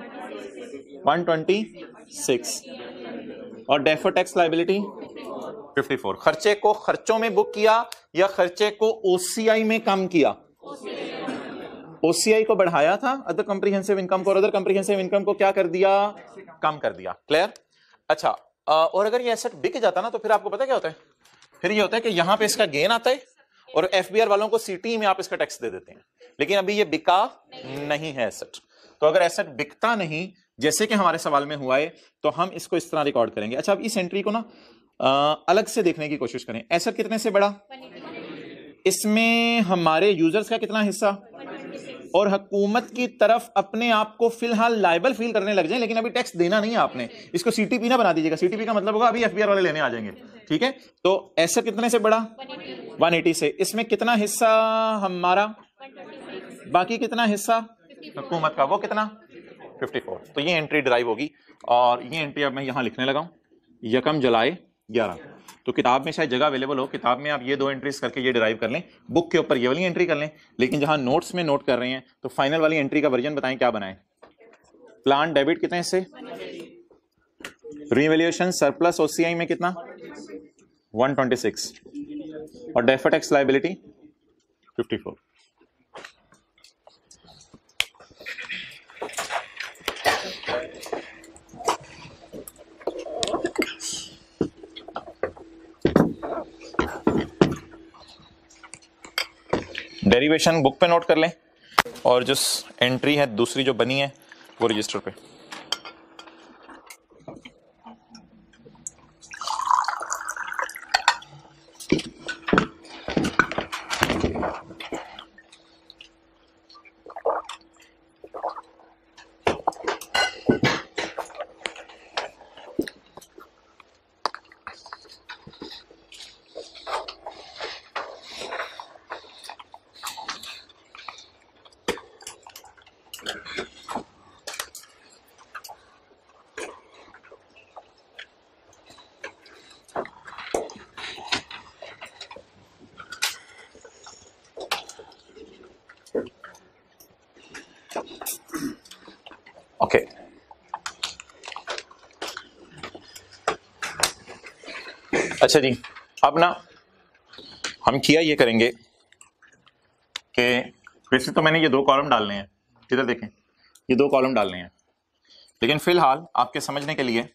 Speaker 1: 126। और डेफर्ड टैक्स लायबिलिटी 54। खर्चे को खर्चों में बुक किया या खर्चे को ओसीआई में कम किया? ओसीआई को बढ़ाया था, अदर कॉम्प्रिहेंसिव इनकम को, और अदर कॉम्प्रिहेंसिव इनकम को क्या कर दिया? कम कर दिया। क्लियर? अच्छा, और अगर ये एसेट बिक जाता ना, तो फिर आपको पता क्या होता है? फिर ये होता है कि यहां पे इसका गेन आता है और एफबीआर वालों को सीटी में आप इसका टैक्स दे देते हैं। लेकिन अभी ये बिका नहीं है एसेट। तो अगर एसेट बिकता नहीं, जैसे कि हमारे सवाल में हुआ है, तो हम इसको इस तरह रिकॉर्ड करेंगे। अच्छा, अब इस एंट्री को ना अलग से देखने की कोशिश करें। एसेट कितने से बढ़ा? इसमें हमारे यूजर्स का कितना हिस्सा? और हुकूमत की तरफ अपने आप को फिलहाल लायबल फील करने लग जाए, लेकिन अभी टैक्स देना नहीं है आपने। इसको सीटीपी ना बना दीजिएगा, सीटीपी का मतलब होगा अभी एफबीआर वाले लेने आ जाएंगे। ठीक है, तो एसेट कितने से बढ़ा? 180 से। इसमें कितना हिस्सा हमारा? बाकी कितना हिस्सा हुकूमत का? वो कितना? 54। तो ये एंट्री ड्राइव होगी, और ये एंट्री अब मैं यहां लिखने लगा हूं, 1 जुलाई 11। तो किताब में शायद जगह अवेलेबल हो, किताब में आप ये 2 एंट्रीज करके ये डिराइव कर लें, बुक के ऊपर ये वाली एंट्री कर लें, लेकिन जहां नोट्स में नोट कर रहे हैं तो फाइनल वाली एंट्री का वर्जन बताएं क्या बनाएं। प्लान डेबिट कितने से? रिवैल्यूएशन सरप्लस ओसीआई में कितना? 126। और deferred tax liability 54। Derivation book पे नोट कर लें, और जो एंट्री है दूसरी जो बनी है वो रजिस्टर पे। अच्छा जी, अब ना हम किया ये करेंगे कि वैसे तो मैंने ये 2 कॉलम डालने हैं, इधर देखें, ये 2 कॉलम डालने हैं, लेकिन फिलहाल आपके समझने के लिए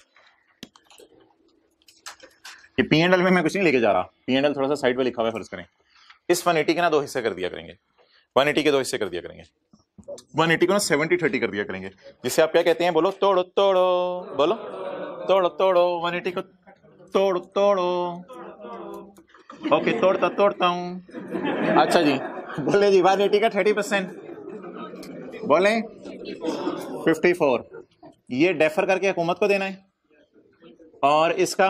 Speaker 1: ये P&L में मैं कुछ नहीं लेके जा रहा। P&L थोड़ा सा साइड पे लिखा हुआ है, फर्ज करें इस 180 के ना 2 हिस्से कर दिया करेंगे, 180 के 2 हिस्से कर दिया करेंगे, 180 को ना 70-30 कर दिया करेंगे, जिसे आप क्या कहते हैं, बोलो तोड़ो तोड़ो, बोलो तोड़ो तोड़ो, 180 को तोड़ो तोड़ो। ओके, तोड़ता तोड़ता हूं। अच्छा जी, बोले जी 180 का 30%, बोले 54, ये डेफर करके हुकूमत को देना है, और इसका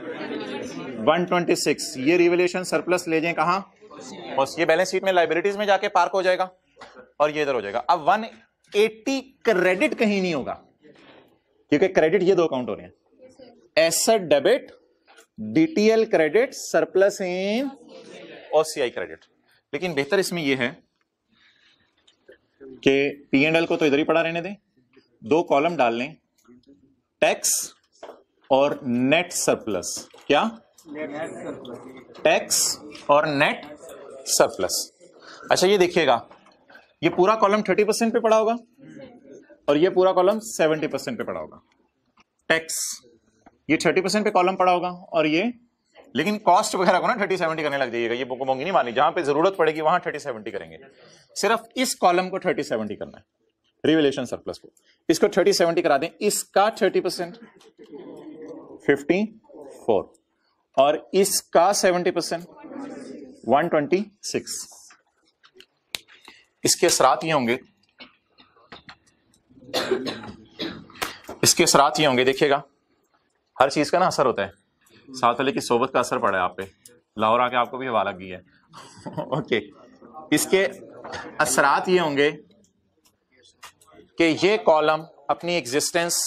Speaker 1: 126, ये रिवैल्यूएशन सरप्लस ले जाएं कहां, और ये बैलेंस शीट में लाइबिलिटीज में जाके पार्क हो जाएगा, और ये इधर हो जाएगा। अब 180 क्रेडिट कहीं नहीं होगा, क्योंकि क्रेडिट ये 2 काउंट हो रहे हैं, asset debit, DTL credit, surplus in OCI credit. लेकिन बेहतर इसमें यह है कि P&L को तो इधर ही पड़ा रहने दें, 2 कॉलम डाल लें, टैक्स और नेट सरप्लस। क्या? टैक्स और नेट सरप्लस। अच्छा ये देखिएगा, ये पूरा कॉलम 30% पे पड़ा होगा और ये पूरा कॉलम 70% पे पड़ा होगा। टैक्स ये 30% पे कॉलम पड़ा होगा और ये, लेकिन कॉस्ट वगैरह को ना 30-70 करने लग जाइएगा, ये मोंगी नहीं मारनी, जहां पे जरूरत पड़ेगी वहां 30-70 करेंगे। सिर्फ इस कॉलम को 30-70 करना है, रिवैल्यूएशन सरप्लस को, इसको 30-70 करा दें, इसका 30% 54 और इसका 70% 126। इसके असरात ये होंगे, इसके असरात ये होंगे, देखिएगा हर चीज का ना असर होता है, साथ वाले की सोबत का असर पड़ा है आप पे, लाहौर आके आपको भी हवा लग गई है। ओके, इसके असरात ये होंगे कि ये कॉलम अपनी एग्जिस्टेंस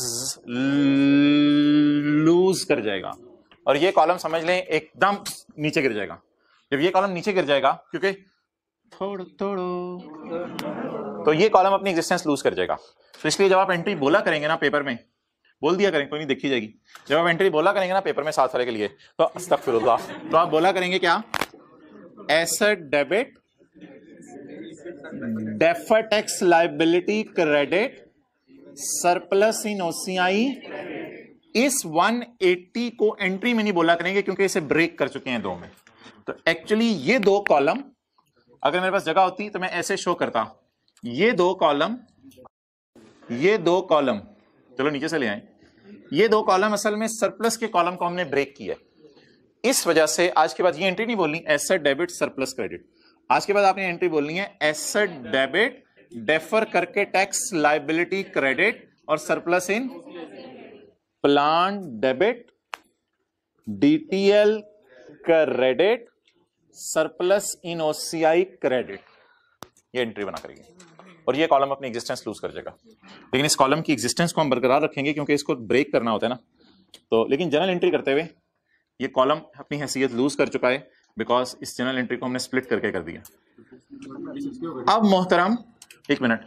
Speaker 1: लूज कर जाएगा और ये कॉलम समझ लें एकदम नीचे गिर जाएगा। जब ये कॉलम नीचे गिर जाएगा, क्योंकि थोड़ो थोड़ो, तो ये कॉलम अपनी एग्जिस्टेंस लूज कर जाएगा। तो इसलिए जब आप एंट्री बोला करेंगे ना पेपर में, बोल दिया करें, कोई नहीं देखी जाएगी, जब आप एंट्री बोला करेंगे ना पेपर में साथ वाले के लिए, तो अस्तगफिरुल्लाह, तो आप बोला करेंगे क्या, asset debit, deferred tax liability credit, surplus in OCI. इस 180 को एंट्री में नहीं बोला करेंगे क्योंकि इसे ब्रेक कर चुके हैं 2 में। तो एक्चुअली ये 2 कॉलम अगर मेरे पास जगह होती तो मैं ऐसे शो करता, ये 2 कॉलम, ये 2 कॉलम, चलो नीचे से ले आए, ये 2 कॉलम असल में सरप्लस के कॉलम को हमने ब्रेक किया। इस वजह से आज के बाद ये एंट्री नहीं बोलनी एसेट डेबिट सरप्लस क्रेडिट, आज के बाद आपने एंट्री बोलनी है एसेट डेबिट डेफर करके टैक्स लायबिलिटी क्रेडिट और surplus in plan debit DTL credit surplus in OCI credit. ये एंट्री बना करेंगे और ये कॉलम अपनी एग्जिस्टेंस लूज कर जाएगा। लेकिन इस कॉलम की एग्जिस्टेंस को हम बरकरार रखेंगे क्योंकि इसको ब्रेक करना होता है ना। तो लेकिन जनरल एंट्री करते हुए ये कॉलम अपनी हैसियत लूज कर चुका है बिकॉज इस जनरल एंट्री को हमने स्प्लिट करके कर दिया। अब मोहतरम एक मिनट,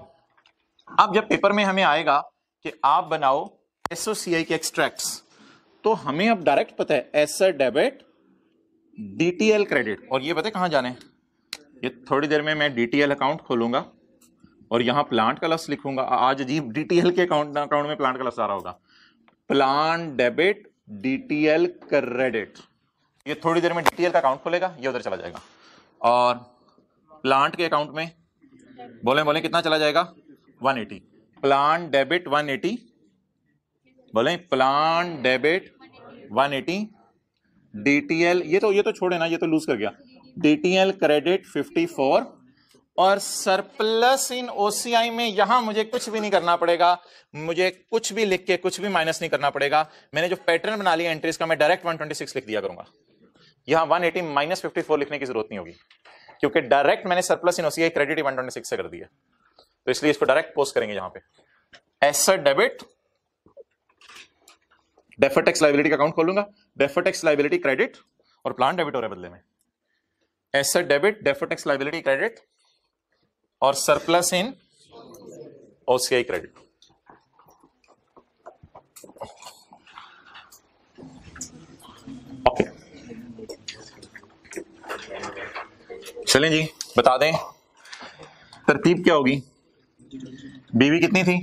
Speaker 1: अब जब पेपर में हमें आएगा कि आप बनाओ एसओसीआई के एक्सट्रैक्ट्स, तो हमें अब डायरेक्ट पता है एसेट डेबिट डीटीएल क्रेडिट, और ये पता है कहां जाने, ये थोड़ी देर में मैं डीटीएल अकाउंट खोलूंगा और यहां प्लांट का लफ्ज लिखूंगा। आज अजीब डीटीएल के अकाउंट में प्लांट का लफ्ज आ रहा होगा, प्लान डेबिट डीटीएल क्रेडिट। ये थोड़ी देर में डीटीएल का अकाउंट खोलेगा, ये उधर चला जाएगा और प्लांट के अकाउंट में बोले कितना चला जाएगा 180, प्लान डेबिट 180, बोले प्लान डेबिट 180, डीटीएल ये तो छोड़े ना, ये तो लूज कर गया, डीटीएल क्रेडिट 54 और सरप्लस इन ओसीआई में यहां मुझे कुछ भी नहीं करना पड़ेगा, मुझे कुछ भी लिख के कुछ भी माइनस नहीं करना पड़ेगा। मैंने जो पैटर्न बना लिया एंट्रीज का, मैं डायरेक्ट 126 लिख दिया करूंगा, यहां 180 माइनस 54 लिखने की जरूरत नहीं होगी क्योंकि डायरेक्ट मैंने सरप्लस इन ओसीआई क्रेडिट 126 से कर दिया। तो इसलिए इसको डायरेक्ट पोस्ट करेंगे यहां पे asset debit deferred tax liability का अकाउंट खोलूंगा, डेफर्ड टैक्स लायबिलिटी क्रेडिट और प्लान डेबिट हो रहा है बदले में, asset debit deferred tax liability credit और सरप्लस इन ओसीआई क्रेडिट। चलें जी, बता दें तरतीब क्या होगी। बीवी कितनी थी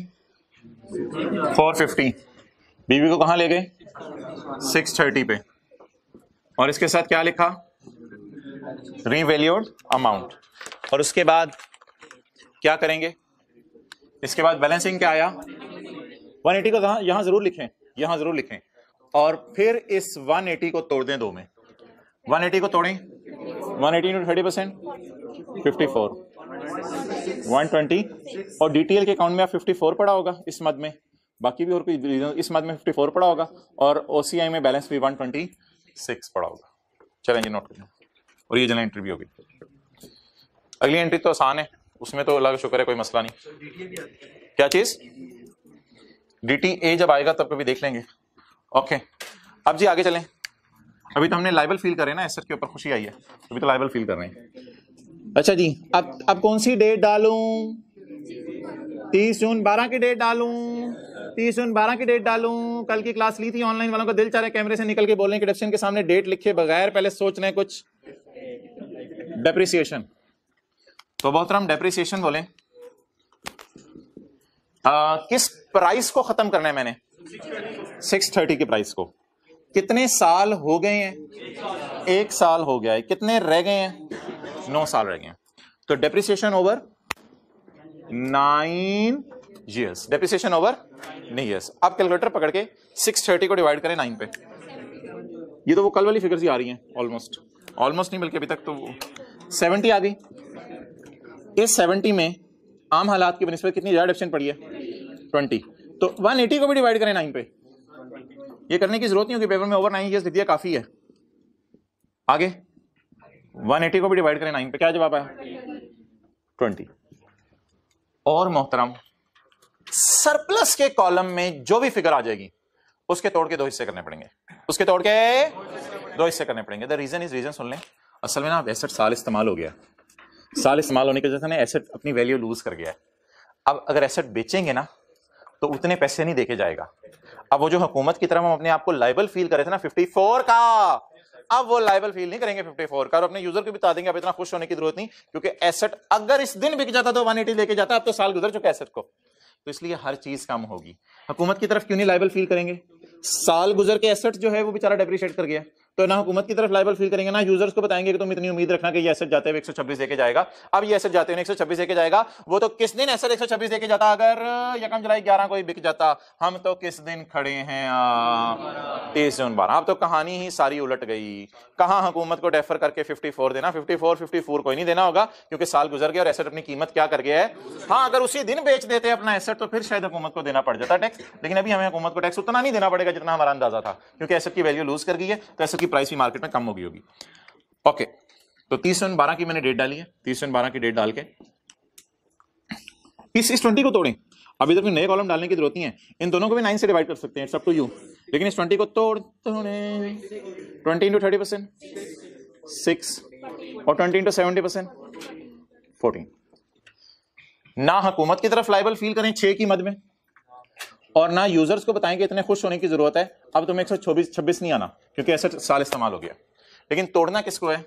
Speaker 1: 450, बीवी को कहां ले गए 630 पे, और इसके साथ क्या लिखा रीवैल्यूड अमाउंट। और उसके बाद क्या करेंगे, इसके बाद बैलेंसिंग क्या आया 180 को यहां जरूर लिखें, यहां जरूर लिखें, और फिर इस 180 को तोड़ दें दो में। 180 को तोड़ें, 180 into 30% 54, 120, और डीटीएल के अकाउंट में आप 54 पड़ा होगा इस मद में, बाकी भी और कोई इस मद में 54 पड़ा होगा, और ओसीआई में बैलेंस भी 126 पड़ा होगा। चलें जी नोट करें, और ये जनरल एंट्री भी होगी। अगली एंट्री तो आसान है, उसमें तो अल्लाह का शुक्र है कोई मसला नहीं। क्या चीज डीटीए जब आएगा तब कभी देख लेंगे। ओके, अब जी आगे चलें। अभी तो हमने लाइबल फील कर रहे हैं ना, एसेट के ऊपर खुशी आई है, अभी तो लाइबल फील कर रहे हैं। अच्छा जी, अब कौन सी डेट डालूं, 30 जून 12 की डेट डालूं, 30 जून 12 की डेट डालूं। कल की क्लास ली थी ऑनलाइन वालों का दिल चाह रहा है कैमरे से निकल के बोलने के डिस्क्रिप्शन के सामने डेट लिखे बगैर पहले सोच रहे हैं कुछ डेप्रिसिएशन। तो मोहतरम डेप्रिसिएशन बोले, किस प्राइस को खत्म करना है मैंने 630 के प्राइस को। कितने साल हो गए हैं, 1 साल हो गया है, कितने रह गए हैं 9 साल रह गए हैं। तो depreciation over 9 years, depreciation over 9 years। अब कैलकुलेटर पकड़ के 630 को डिवाइड करें 9 पे, ये तो वो कल वाली फिगर्स ही आ रही हैं, ऑलमोस्ट नहीं बल्कि अभी तक तो 70 आ गई। इस 70 में आम हालात की बनिस्बत कितनी ज्यादा डेप्रिसिएशन पड़ी है 20, तो 180 को भी डिवाइड करें 9 पे। ये करने की जरूरत नहीं होगी, पेपर में ओवर 9 years लिख दिया काफी है। आगे 180 को भी डिवाइड करें 9 पे, क्या जवाब आया 20। और मोहतरम सरप्लस के कॉलम में जो भी फिगर आ जाएगी उसके तोड़ के 2 हिस्से करने पड़ेंगे, उसके तोड़ के 2 हिस्से करने पड़ेंगे। द रीजन इज, रीजन सुन लें, असल में ना अब एसेट साल इस्तेमाल हो गया, साल इस्तेमाल होने की वजह से ना एसेट अपनी वैल्यू लूज कर गया है। अब अगर एसेट बेचेंगे ना तो उतने पैसे नहीं देके जाएगा। अब वो जो हुकूमत की तरफ हम अपने आप को लाइबल फील करे थे ना 54 का, अब वो लाइबल फील नहीं करेंगे 54 का, और अपने यूजर को बता देंगे अब इतना खुश होने की जरूरत नहीं, क्योंकि एसेट अगर इस दिन बिक जाता तो 180 लेके जाता, अब तो साल गुजर चुका एसेट को, तो इसलिए हर चीज कम होगी। हुकूमत की तरफ क्यों नहीं लाइबल फील करेंगे, साल गुजर के एसेट जो है वो बेचारा डेप्रिशिएट कर गया, तो ना हुकूमत की तरफ लाइबल फील करेंगे ना यूजर्स को बताएंगे कि तुम इतनी उम्मीद रखना कि ये एसेट जाते हुए 126 देके जाएगा। अब ये एसेट जाते हुए 126 देके जाएगा, वो तो किस दिन एसेट 126 देके जाता, अगर 1 जुलाई 11 को ही बिक जाता, हम तो किस दिन खड़े हैं 30 जून 12। अब तो कहानी ही सारी उलट गई। कहां हुकूमत को डेफर करके 54 देना, 54 कोई नहीं देना होगा, क्योंकि साल गुजर गया और एसेट अपनी कीमत क्या कर गया है। हाँ, अगर उसी दिन बेच देते अपना एसेट तो फिर शायद हुकूमत को देना पड़ जाता टैक्स, लेकिन अभी हमें हुकूमत को टैक्स उतना नहीं देना पड़ेगा जितना हमारा अंदाजा था, क्योंकि एसेट की वैल्यू लूज कर गई है, तो एसेट की प्राइस भी मार्केट में कम होगी। ओके, तो 30 जून 12 की मैंने डेट डाली है, 30 जून 12 की डेट डाल के इस 20 को तोड़ें। अब इधर कोई नए कॉलम डालने की जरूरत नहीं है, इन दोनों को भी 9 से डिवाइड कर सकते हैं, इट्स अप टू यू, लेकिन इस 20 को तोड़ 20 into 30% 6, और 20 into 70% 14। ना हुकूमत की तरफ लाइबल फील करें 6 की मद में, और ना यूजर्स को बताएं कि इतने खुश होने की जरूरत है, अब तुम्हें 126 नहीं आना क्योंकि एसेट साल इस्तेमाल हो गया। लेकिन तोड़ना किसको है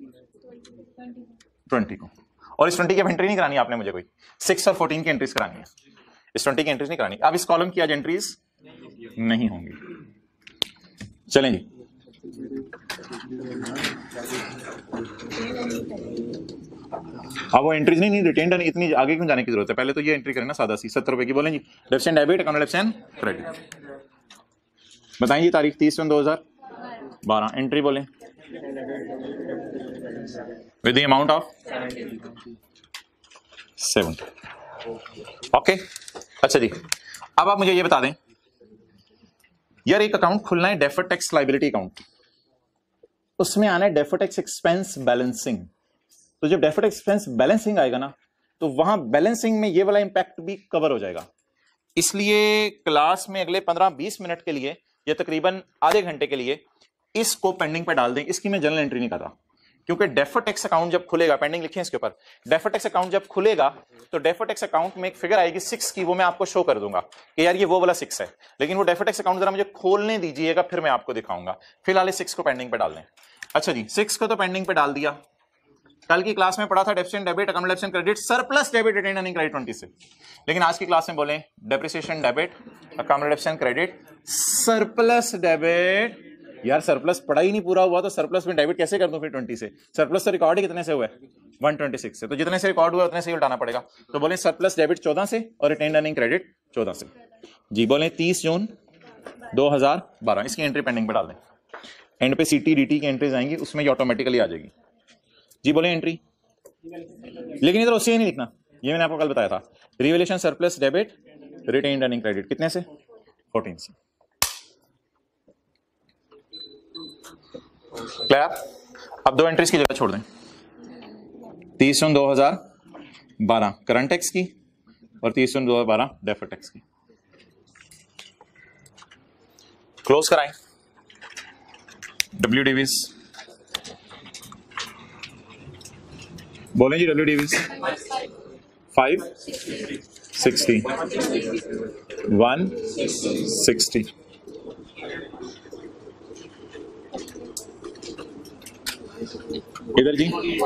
Speaker 1: 20 को, और इस 20 की एंट्री नहीं करानी आपने मुझे, कोई 6 और 14 की एंट्रीज करानी है, इस 20 की एंट्रीज नहीं करानी। अब इस कॉलम की आज एंट्रीज नहीं होंगी। चलें जी, अब वो एंट्रीज नहीं रिटेन्ड, इतनी आगे क्यों जाने की जरूरत है, पहले तो ये एंट्री करें ना सादा सी 70 रुपए की। बोलें जी debit and debit, account debit and credit. बताएं जी तारीख 30 जून 2012, एंट्री बोलें with the amount of 70। Okay, अच्छा जी, अब आप मुझे ये बता दें यार, एक अकाउंट खुलना है डेफर्ड टैक्स लायबिलिटी अकाउंट, उसमें आना है डेफर्ड टैक्स एक्सपेंस बैलेंसिंग। तो जब डेफर्ड एक्सपेंस बैलेंसिंग आएगा ना, तो वहां बैलेंसिंग में ये वाला इंपैक्ट भी कवर हो जाएगा। इसलिए क्लास में अगले 15-20 मिनट के लिए या तकरीबन आधे घंटे के लिए इसको पेंडिंग पे डाल दें, इसकी मैं जनरल एंट्री नहीं करता, क्योंकि डेफर्ड टैक्स अकाउंट जब खुलेगा, पेंडिंग लिखें इसके ऊपर, डेफर्ड टैक्स अकाउंट जब खुलेगा तो डेफर्ड टैक्स अकाउंट में एक फिगर आएगी 6 की, वो मैं आपको शो कर दूंगा कि यार ये वो वाला 6 है, लेकिन वो डेफर्ड टैक्स अकाउंट जरा मुझे खोलने दीजिएगा, फिर मैं आपको दिखाऊंगा। फिलहाल 6 को पेंडिंग पे डाल दें। अच्छा जी, 6 को तो पेंडिंग पे डाल दिया, कल की क्लास में पढ़ा था depreciation debit, accumulation credit, surplus debit, retained earning credit 20 से। लेकिन आज की क्लास में बोले depreciation debit, accumulation credit, surplus debit. यार सरप्लस पढ़ा ही नहीं पूरा हुआ तो सरप्लस में डेबिट कैसे कर दूं फिर 20 से? सरप्लस तो रिकॉर्ड ही कितने से हुआ है? 126 से। तो जितने से रिकॉर्ड हुआ उतने से ही उठाना पड़ेगा। तो बोले सरप्लस डेबिट 14 से और रिटेन्ड अर्निंग क्रेडिट 14 से। जी बोले 30 जून 2012। इसकी एंट्री पेंडिंग पे डाल दें। एंड पे सीटी डीटी की एंट्रीज आएंगी, उसमें ये ऑटोमेटिकली आ जाएगी। जी बोले एंट्री, लेकिन इधर उससे ही नहीं लिखना, ये मैंने आपको कल बताया था। Revaluation surplus debit, retained earning credit कितने से? 14 से। क्लियर? अब दो एंट्रीज की जगह छोड़ दें। 30 जून 2012 करंट टैक्स की और 30 जून 2012 डेफर्ड टैक्स की। क्लोज कराएं। WDVs बोलें जी। WDVs 560 160। इधर जी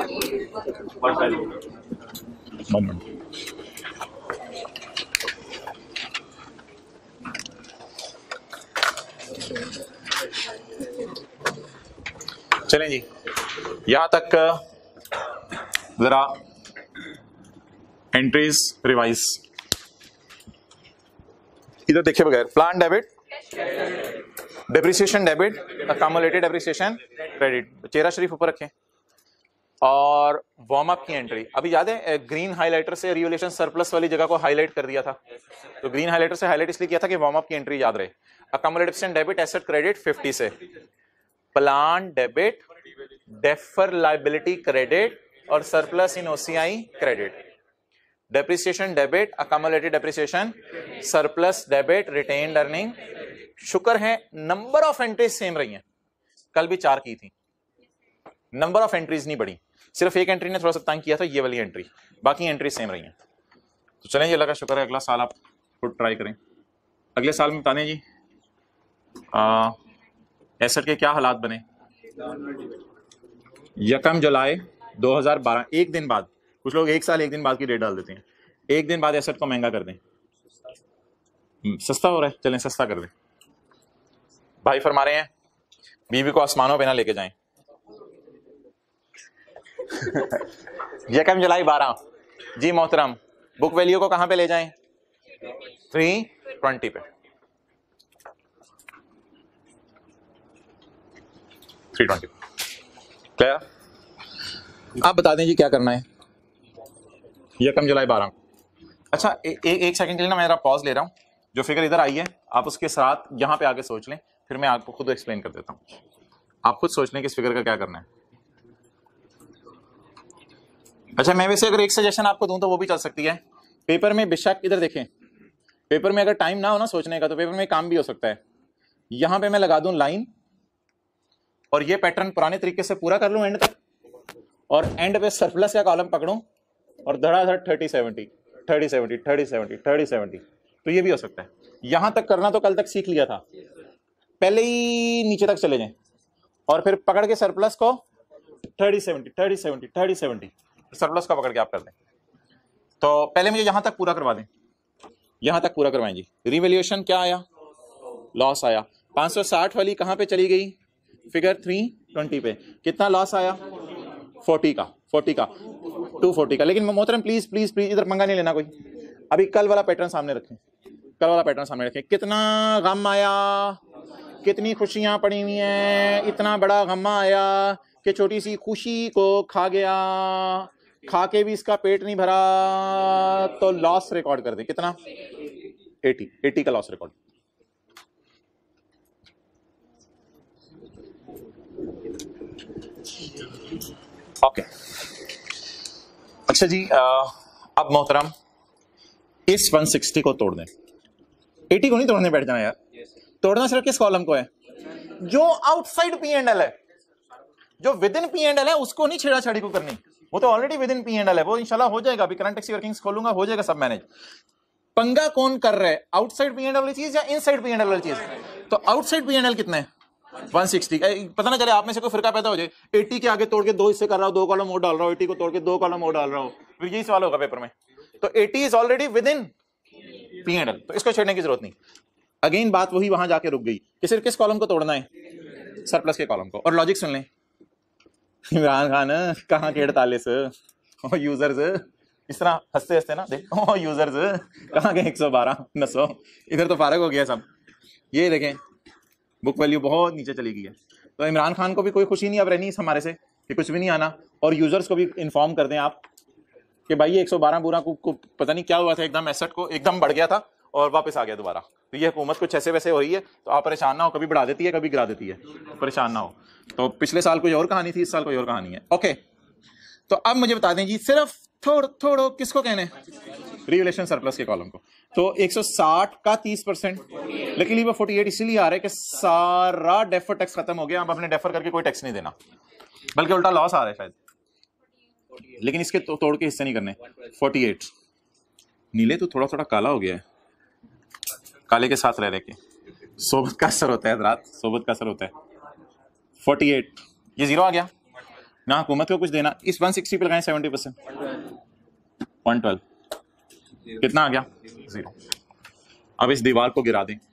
Speaker 1: 1 मिनट। चलें जी, यहां तक जरा एंट्रीज रिवाइज। इधर देखिए बगैर plan debit, depreciation debit, accumulated depreciation credit, चेहरा शरीफ ऊपर रखें। और वार्म अप की एंट्री अभी याद है, ग्रीन हाइलाइटर से रिवैल्यूएशन सरप्लस वाली जगह को हाईलाइट कर दिया था। तो ग्रीन हाइलाइटर से हाईलाइट इसलिए किया था कि वार्म अप की एंट्री याद रहे। अकम्युलेटेड डेबिट एसेट क्रेडिट 50 से, plan debit, defer liability credit और surplus in OCI credit. Depreciation debit, accumulated depreciation, surplus debit, retained earning. शुक्र है नंबर ऑफ एंट्रीज सेम रही हैं, कल भी 4 की थी, नंबर ऑफ एंट्रीज नहीं बढ़ी, सिर्फ एक एंट्री ने थोड़ा सा तंग किया था, ये वाली एंट्री, बाकी एंट्री सेम रही हैं। तो चलें जी, अल्लाह का शुक्र है अगला साल आप खुद ट्राई करें। अगले साल में बताने जी एसेट के क्या हालात बने। 1 जुलाई 2012, एक दिन बाद, कुछ लोग एक साल एक दिन बाद की डेट डाल देते हैं, एक दिन बाद एसेट को महंगा कर दें। सस्ता हो रहा है, चलें सस्ता कर दें। भाई फरमा रहे हैं बीवी को आसमानों पे ना लेके जाएं। 1 जुलाई 12 जी मोहतरम, बुक वैल्यू को कहां पे ले जाएं? 320 पे। 320 क्लियर? आप बता दें जी क्या करना है। 1 जुलाई 12। अच्छा एक सेकंड के लिए ना मैं जरा पॉज ले रहा हूं। जो फिगर इधर आई है आप उसके साथ यहां पे आके सोच लें, फिर मैं आपको खुद एक्सप्लेन कर देता हूं। आप खुद सोच लें कि इस फिगर का क्या करना है। अच्छा मैं वैसे अगर एक सजेशन आपको दूं तो वो भी चल सकती है। पेपर में बेशक इधर देखें, पेपर में अगर टाइम ना हो ना सोचने का तो पेपर में काम भी हो सकता है। यहां पे मैं लगा दूं लाइन और ये पैटर्न पुराने तरीके से पूरा कर लूं एंड तक, और एंड पे सरप्लस का कॉलम पकड़ूं और धड़ाधड़ 30 70 30 70 30 70 30 70। तो ये भी हो सकता है। यहां तक करना तो कल तक सीख लिया था, पहले ही नीचे तक चले जाएं और फिर पकड़ के सरप्लस को 30 70 30 70 30 70 सरप्लस का पकड़ के आप कर दें। तो पहले मुझे यहां तक पूरा करवा दें, यहां तक पूरा करवाएं जी। रिवैल्यूएशन क्या आया? लॉस आया। 560 वाली कहां पे चली गई? फिगर 320 पे। कितना लॉस आया? 40 का 240 का। लेकिन मोहतरम प्लीज प्लीज प्लीज इधर पंगा नहीं लेना कोई। अभी कल वाला पैटर्न सामने रखें, कल वाला पैटर्न सामने रखें। कितना गम आया, कितनी खुशियां पड़ी हुई हैं। इतना बड़ा गम आया कि छोटी सी खुशी को खा गया, खा के भी इसका पेट नहीं भरा। तो लॉस रिकॉर्ड कर दे। कितना? 80 का लॉस रिकॉर्ड। ओके अच्छा जी, अब मोहतरम इस 160 को तोड़ दें। 80 को नहीं तोड़ने बैठ जाना यार, तोड़ना सिर्फ किस कॉलम को है? जो आउटसाइड P&L है, जो विद इन P&L है उसको नहीं छेड़ाछाड़ी को करनी, वो तो ऑलरेडी विद इन P&L है, वो इंशाल्लाह हो जाएगा। अभी करंट टैक्स वर्किंग्स खोलूंगा, हो जाएगा सब मैनेज। पंगा कौन कर रहा है, आउटसाइड P&L वाली चीज या इनसाइड P&L वाली चीज? तो आउटसाइड P&L कितना है? 160। पता ना चले आप में से कोई फिरका पैदा हो जाए 80 के आगे तोड़ के 2 हिस्से कर रहा हो, 2 कॉलम और डाल रहा हो, 80 को तोड़ के 2 कॉलम और डाल रहा हो, फिर यही सवाल होगा पेपर में। तो 80 is already within P and L, तो इसको छेड़ने की जरूरत नहीं। अगेन बात वही वहां जाके रुक गई कि सिर्फ किस कॉलम को तोड़ना है, सरप्लस के कॉलम को। और लॉजिक सुन लें, इमरान खान कहाँ के 48 यूजर्स इस तरह हंसते हंसते ना, देखो यूजर्स कहाँ के 112 900, इधर तो फारग हो गया सब। ये देखें बुक वैल्यू बहुत नीचे चली गई है। तो इमरान खान को भी कोई खुशी नहीं अब रहनी हमारे से कि कुछ भी नहीं आना, और यूजर्स को भी इन्फॉर्म कर दें आप कि भाई ये 112 बुरा को पता नहीं क्या हुआ था, एकदम एसेट को एकदम बढ़ गया था और वापस आ गया दोबारा। तो ये हुकूमत कुछ ऐसे वैसे हो रही है, तो आप परेशान ना हो, कभी बढ़ा देती है कभी गिरा देती है, परेशान ना हो। तो पिछले साल कोई और कहानी थी, इस साल कोई और कहानी है। ओके, तो अब मुझे बता दें जी, सिर्फ थोड़ो किसको कहने, रिवैल्यूएशन सरप्लस के कॉलम को। तो 160 का 30%, लेकिन वो 48 इसीलिए आ रहा है कि सारा डेफर टैक्स खत्म हो गया, अब अपने डेफर करके कोई टैक्स नहीं देना, बल्कि उल्टा लॉस आ रहा है शायद, लेकिन इसके तोड़ के हिस्से नहीं करने। 48 नीले तो थोड़ा थोड़ा काला हो गया है, काले के साथ रह के सोबत का असर होता है, रात सोबत का असर होता है। 48 ये 0 आ गया ना, हुकूमत को कुछ देना। इस 160 पे लगाएं 70%, 112 कितना आ गया 0। अब इस दीवार को गिरा दें।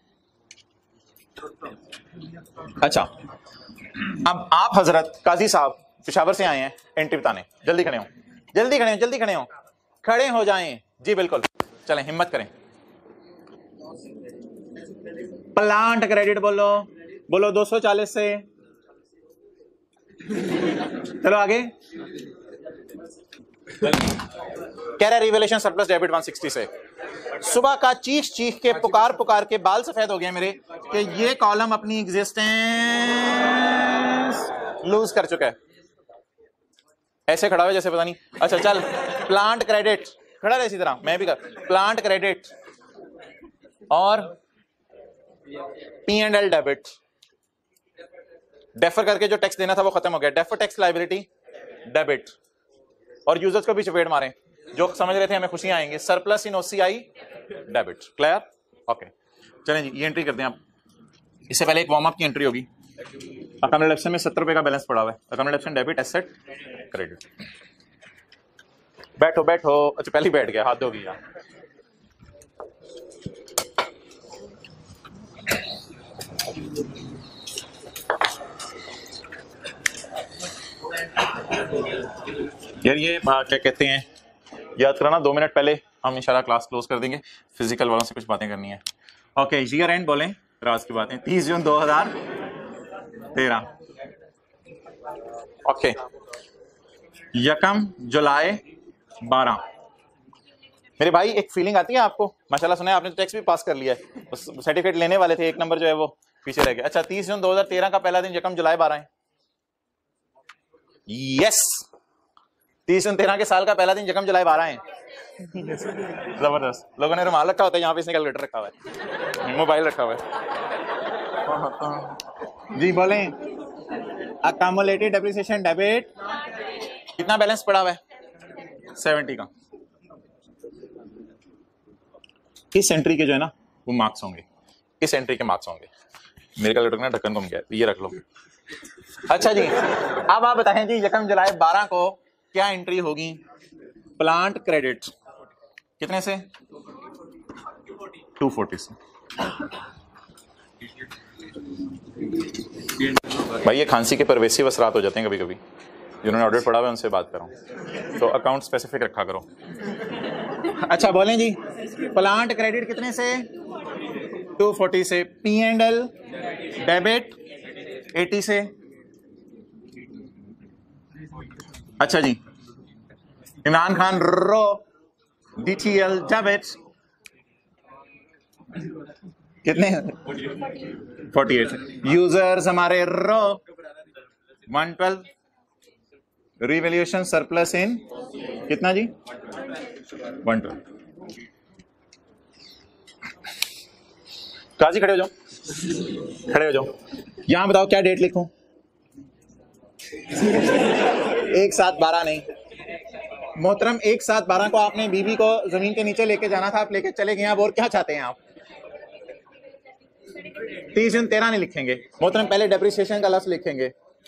Speaker 1: अच्छा, अब आप हजरत काजी साहब पेशावर से आए हैं एंट्री बताने, जल्दी खड़े हो, जल्दी खड़े हो, जल्दी खड़े हो, खड़े हो जाएं जी, बिल्कुल चलें, हिम्मत करें। प्लांट क्रेडिट बोलो, बोलो 240 से, चलो आगे। कह रहा है रिवैल्यूएशन सरप्लस डेबिट 160 से। सुबह का चीख चीख के पुकार के बाल सफेद हो गए मेरे कि ये कॉलम अपनी एग्जिस्टेंस लूज कर चुका है। ऐसे खड़ा हुआ जैसे पता नहीं। अच्छा चल, प्लांट क्रेडिट खड़ा रहे इसी तरह, मैं भी कर, प्लांट क्रेडिट और P and L debit. Defer करके जो टैक्स देना था वो खत्म हो गया, डेफर टैक्स लायबिलिटी डेबिट, और यूजर्स को भी चपेट मारें जो समझ रहे थे हमें खुशियां आएंगे, surplus in OCI debit. Clear? Okay, चलें जी, ये एंट्री करते हैं आप। इससे पहले एक वार्म अप की एंट्री होगी। अकाउंट रिडक्शन में 70 रुपए का बैलेंस पड़ा हुआ है, account reduction debit asset credit. बैठो बैठो, अच्छा पहले ही बैठ गया, हाथ धो गया। यार ये क्या कहते हैं, याद कराना 2 मिनट पहले, हम इंशाल्लाह क्लास क्लोज कर देंगे, फिजिकल वालों से कुछ बातें करनी है। ओके, ईयर एंड बोलें, राज की बातें, 30 जून 2013। ओके, 1 जुलाई 12। मेरे भाई एक फीलिंग आती है आपको, माशाल्लाह सुना है आपने तो टैक्स भी पास कर लिया है, सर्टिफिकेट लेने वाले थे, 1 नंबर जो है वो पीछे रह गया। अच्छा, 30 जून 2013 का पहला दिन 1 जुलाई 12 है। यस, 30 जून 13 के साल का पहला दिन 1 जुलाई 12 है। जबरदस्त। लोगों ने रुमाल रखा होता है, यहाँ पे इसने कैलकुलेटर रखा हुआ है, मोबाइल रखा हुआ है। जी बोलें, अकामुलेटेड डेप्रिसिएशन डेबिट कितना बैलेंस पड़ा हुआ है? 70 का। इस एंट्री के जो है ना वो मार्क्स होंगे, इस एंट्री के मार्क्स होंगे। मेरे कैलकुलेटर ने ढक्कन घूम गया, ये रख लो। अच्छा जी, अब आप बताएं जी 1 जुलाई 12 को क्या एंट्री होगी? प्लांट क्रेडिट कितने से? 240 से। भाई ये खांसी के परवेसिव असरात हो जाते हैं कभी कभी, जिन्होंने ऑडिट पढ़ा हुआ है उनसे बात कर रहा हूं, तो अकाउंट स्पेसिफिक रखा करो। अच्छा बोलें जी, प्लांट क्रेडिट कितने से? 240 से। पी एंड एल डेबिट 80 से। अच्छा जी, इमरान खान रो DTL डेबिट कितने? 48 से। यूजर्स हमारे रो 112। रिवैल्यूएशन सरप्लस इन कितना जी? 112। काजी खड़े हो जाओ, खड़े हो जाओ। यहां बताओ क्या डेट लिखूं? 1/7/12 नहीं मोहतरम, 1/7/12 को आपने बीबी को जमीन के नीचे लेके जाना था, आप लेके चले गए। अब और क्या चाहते हैं आप? 30 यून 13 नहीं लिखेंगे मोहतरम, पहले डेप्रिसिएशन का लफ्ज लिखेंगे।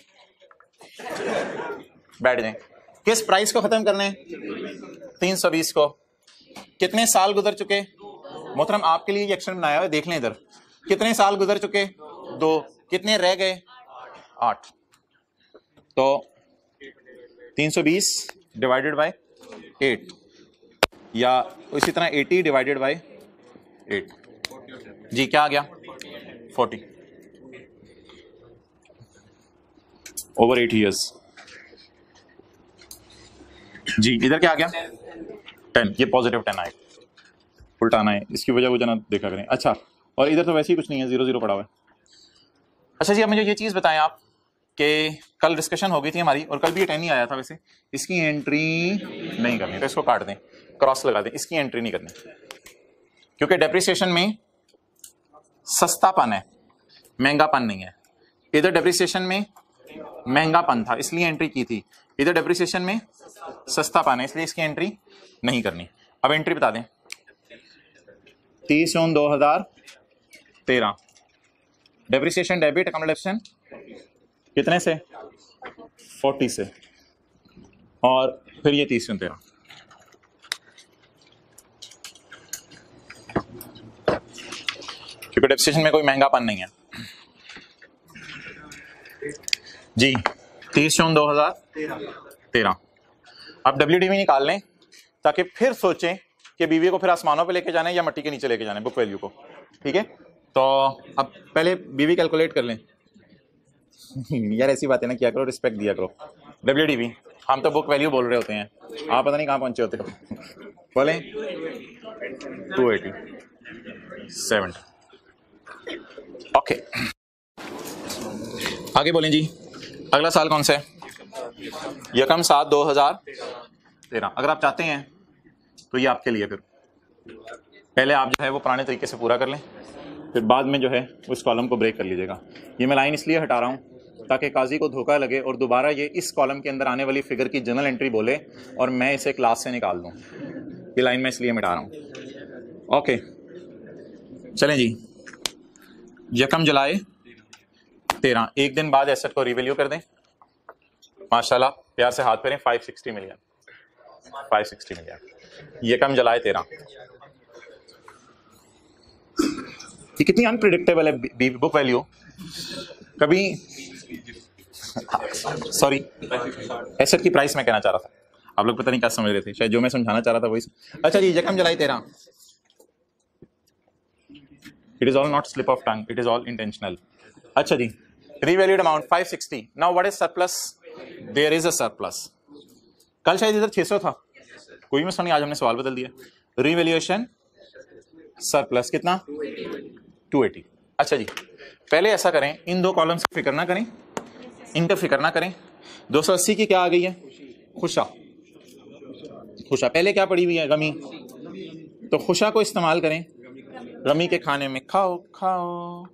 Speaker 1: बैठ जाएं। किस प्राइस को खत्म करना है? 320 को। कितने साल गुजर चुके मोहतरम? आपके लिए ये एक्शन बनाया हुआ है, देख लें इधर। कितने साल गुजर चुके? 2। कितने रह गए? 8। तो 320 डिवाइडेड बाय 8 या इसी तरह 80 डिवाइडेड बाय 8 जी क्या आ गया? 40 ओवर 8 ईयर्स। जी इधर क्या आ गया? 10। ये पॉजिटिव 10 आए, उल्टाना है, इसकी वजह वो जना देखा करें। अच्छा, और इधर तो वैसे ही कुछ नहीं है, 0 0 पड़ा हुआ है। अच्छा जी, अब मुझे ये चीज़ बताएं आप कि कल डिस्कशन हो गई थी हमारी और कल भी ये 10 ही आया था। वैसे इसकी एंट्री नहीं करनी, तो इसको काट दें, क्रॉस लगा दें, इसकी एंट्री नहीं करनी, क्योंकि डेप्रिसिएशन में सस्तापन है, महंगापन नहीं है। इधर डेप्रिसिएशन में महंगापन था इसलिए एंट्री की थी, इधर डेप्रिसिएशन में सस्तापन है इसलिए इसकी एंट्री नहीं करनी। अब एंट्री बता दें। 30 जून 2013 डेप्रिसिएशन डेबिट अकोमोडेशन कितने से? 40 से, और फिर ये 30 जून 13। क्योंकि डेप्रिसिएशन में कोई महंगापन नहीं है जी। 30 जून 2013। अब WDV निकाल लें ताकि फिर सोचें कि बीवी को फिर आसमानों पे लेके जाना है या मट्टी के नीचे लेके जाना है बुक वैल्यू को। ठीक है, तो अब पहले बीवी कैलकुलेट कर लें। यार ऐसी बातें ना किया करो, रिस्पेक्ट दिया करो। WDV, हम तो बुक वैल्यू बोल रहे होते हैं, आप पता नहीं कहाँ पहुंचे होते हो। बोलें 280 70। ओके, आगे बोलें जी। अगला साल कौन सा है? यकम 7 2013। अगर आप चाहते हैं तो ये आपके लिए, फिर पहले आप जो है वो पुराने तरीके से पूरा कर लें, फिर बाद में जो है उस कॉलम को ब्रेक कर लीजिएगा। ये मैं लाइन इसलिए हटा रहा हूँ ताकि काजी को धोखा लगे और दोबारा ये इस कॉलम के अंदर आने वाली फिगर की जनरल एंट्री बोले और मैं इसे क्लास से निकाल दूँ। ये लाइन मैं इसलिए मिटा रहा हूँ। ओके चलें जी। यकम जुलाई 13, एक दिन बाद एसेट को रिवैल्यू कर दें। माशाल्लाह, प्यार से हाथ फेरें। 560 मिलियन, 560 मिलियन। यकम जुलाई 13। ये कितनी अनप्रिडिक्टेबल है बुक वैल्यू। कभी सॉरी, एसेट की प्राइस मैं कहना चाह रहा था, आप लोग पता नहीं क्या समझ रहे थे, शायद जो मैं समझाना चाह रहा था वही। अच्छा जी, यकम जुलाई 13। It is all not slip of tongue, it is all intentional. अच्छा जी, revalued amount 560. now what is surplus? there is a surplus. कल शायद इधर 600 था, कोई मसला नहीं, आज हमने सवाल बदल दिया। रिवैल्यूएशन सरप्लस कितना? 280। अच्छा जी, पहले ऐसा करें, इन दो कॉलम्स की फिक्र ना करें, इनका फिक्र ना करें। 280 की क्या आ गई है? खुशा। खुशा पहले क्या पड़ी हुई है? गमी। तो खुशा को इस्तेमाल करें गमी के खाने में। खाओ खाओ।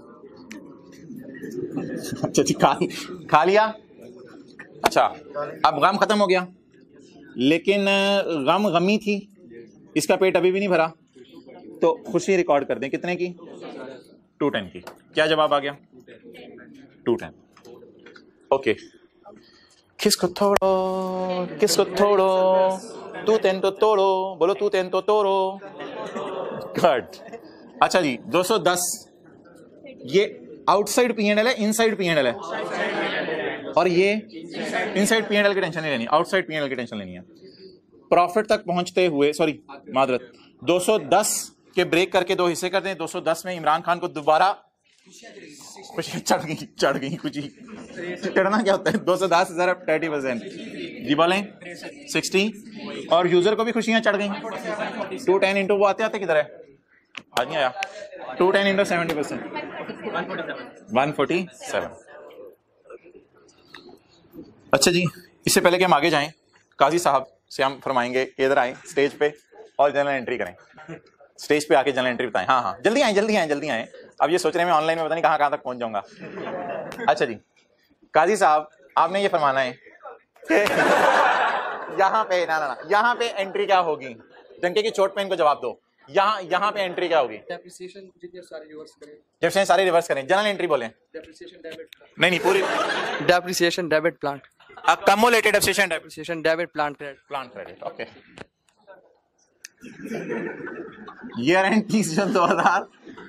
Speaker 1: अच्छा जी, खा लिया। अच्छा, अब गम खत्म हो गया, लेकिन गम गमी थी, इसका पेट अभी भी नहीं भरा, तो खुशी रिकॉर्ड कर दें। कितने की? 210 की। क्या जवाब आ गया? 210। ओके, किसको थोड़ो, किसको थोड़ो, तू तेन तो तोड़ो, बोलो तू तेन तो तोड़ो। गुड। अच्छा जी, 210 ये आउटसाइड P&L है, इनसाइड P&L है, और ये इनसाइड P&L की टेंशन नहीं लेनी, आउटसाइड P&L की टेंशन लेनी है। प्रॉफिट तक पहुंचते हुए, सॉरी मादरत, 210 के ब्रेक करके दो हिस्से कर दें। 210 में इमरान खान को दोबारा खुशी चढ़ गई खुशी। चढ़ना क्या होता है? 210 ज़रा 30% जी बोलें 60, और यूजर को भी खुशियां चढ़ गई। 210 इंटू वो आते किधर है? आज नहीं आया। 210 इंटू 70%, 147। अच्छा जी, इससे पहले कि हम आगे जाएं, काजी साहब से हम फरमाएंगे कि इधर आए स्टेज पे और जनरल एंट्री करें। स्टेज पे आके जनरल एंट्री बताएं। हाँ हाँ, जल्दी आए जल्दी आए जल्दी आए। अब ये सोच रहे हैं मैं ऑनलाइन में पता नहीं कहाँ तक पहुंच जाऊंगा। अच्छा जी, काजी साहब आपने ये फरमाना है कि यहाँ पे ना यहाँ पे एंट्री क्या होगी? डंके की चोट पे इनको जवाब दो। यहाँ पे एंट्री क्या होगी?
Speaker 3: डेप्रिसिएशन जितने सारे रिवर्स करें,
Speaker 1: डेप्रिसिएशन सारी रिवर्स करें, जनरल एंट्री बोलें।
Speaker 3: डेप्रिसिएशन डेबिट,
Speaker 1: नहीं पूरी
Speaker 3: depreciation debit plant,
Speaker 1: accumulated depreciation
Speaker 3: depreciation debit plant credit,
Speaker 1: plant credit. Okay, year end 30 जून 2000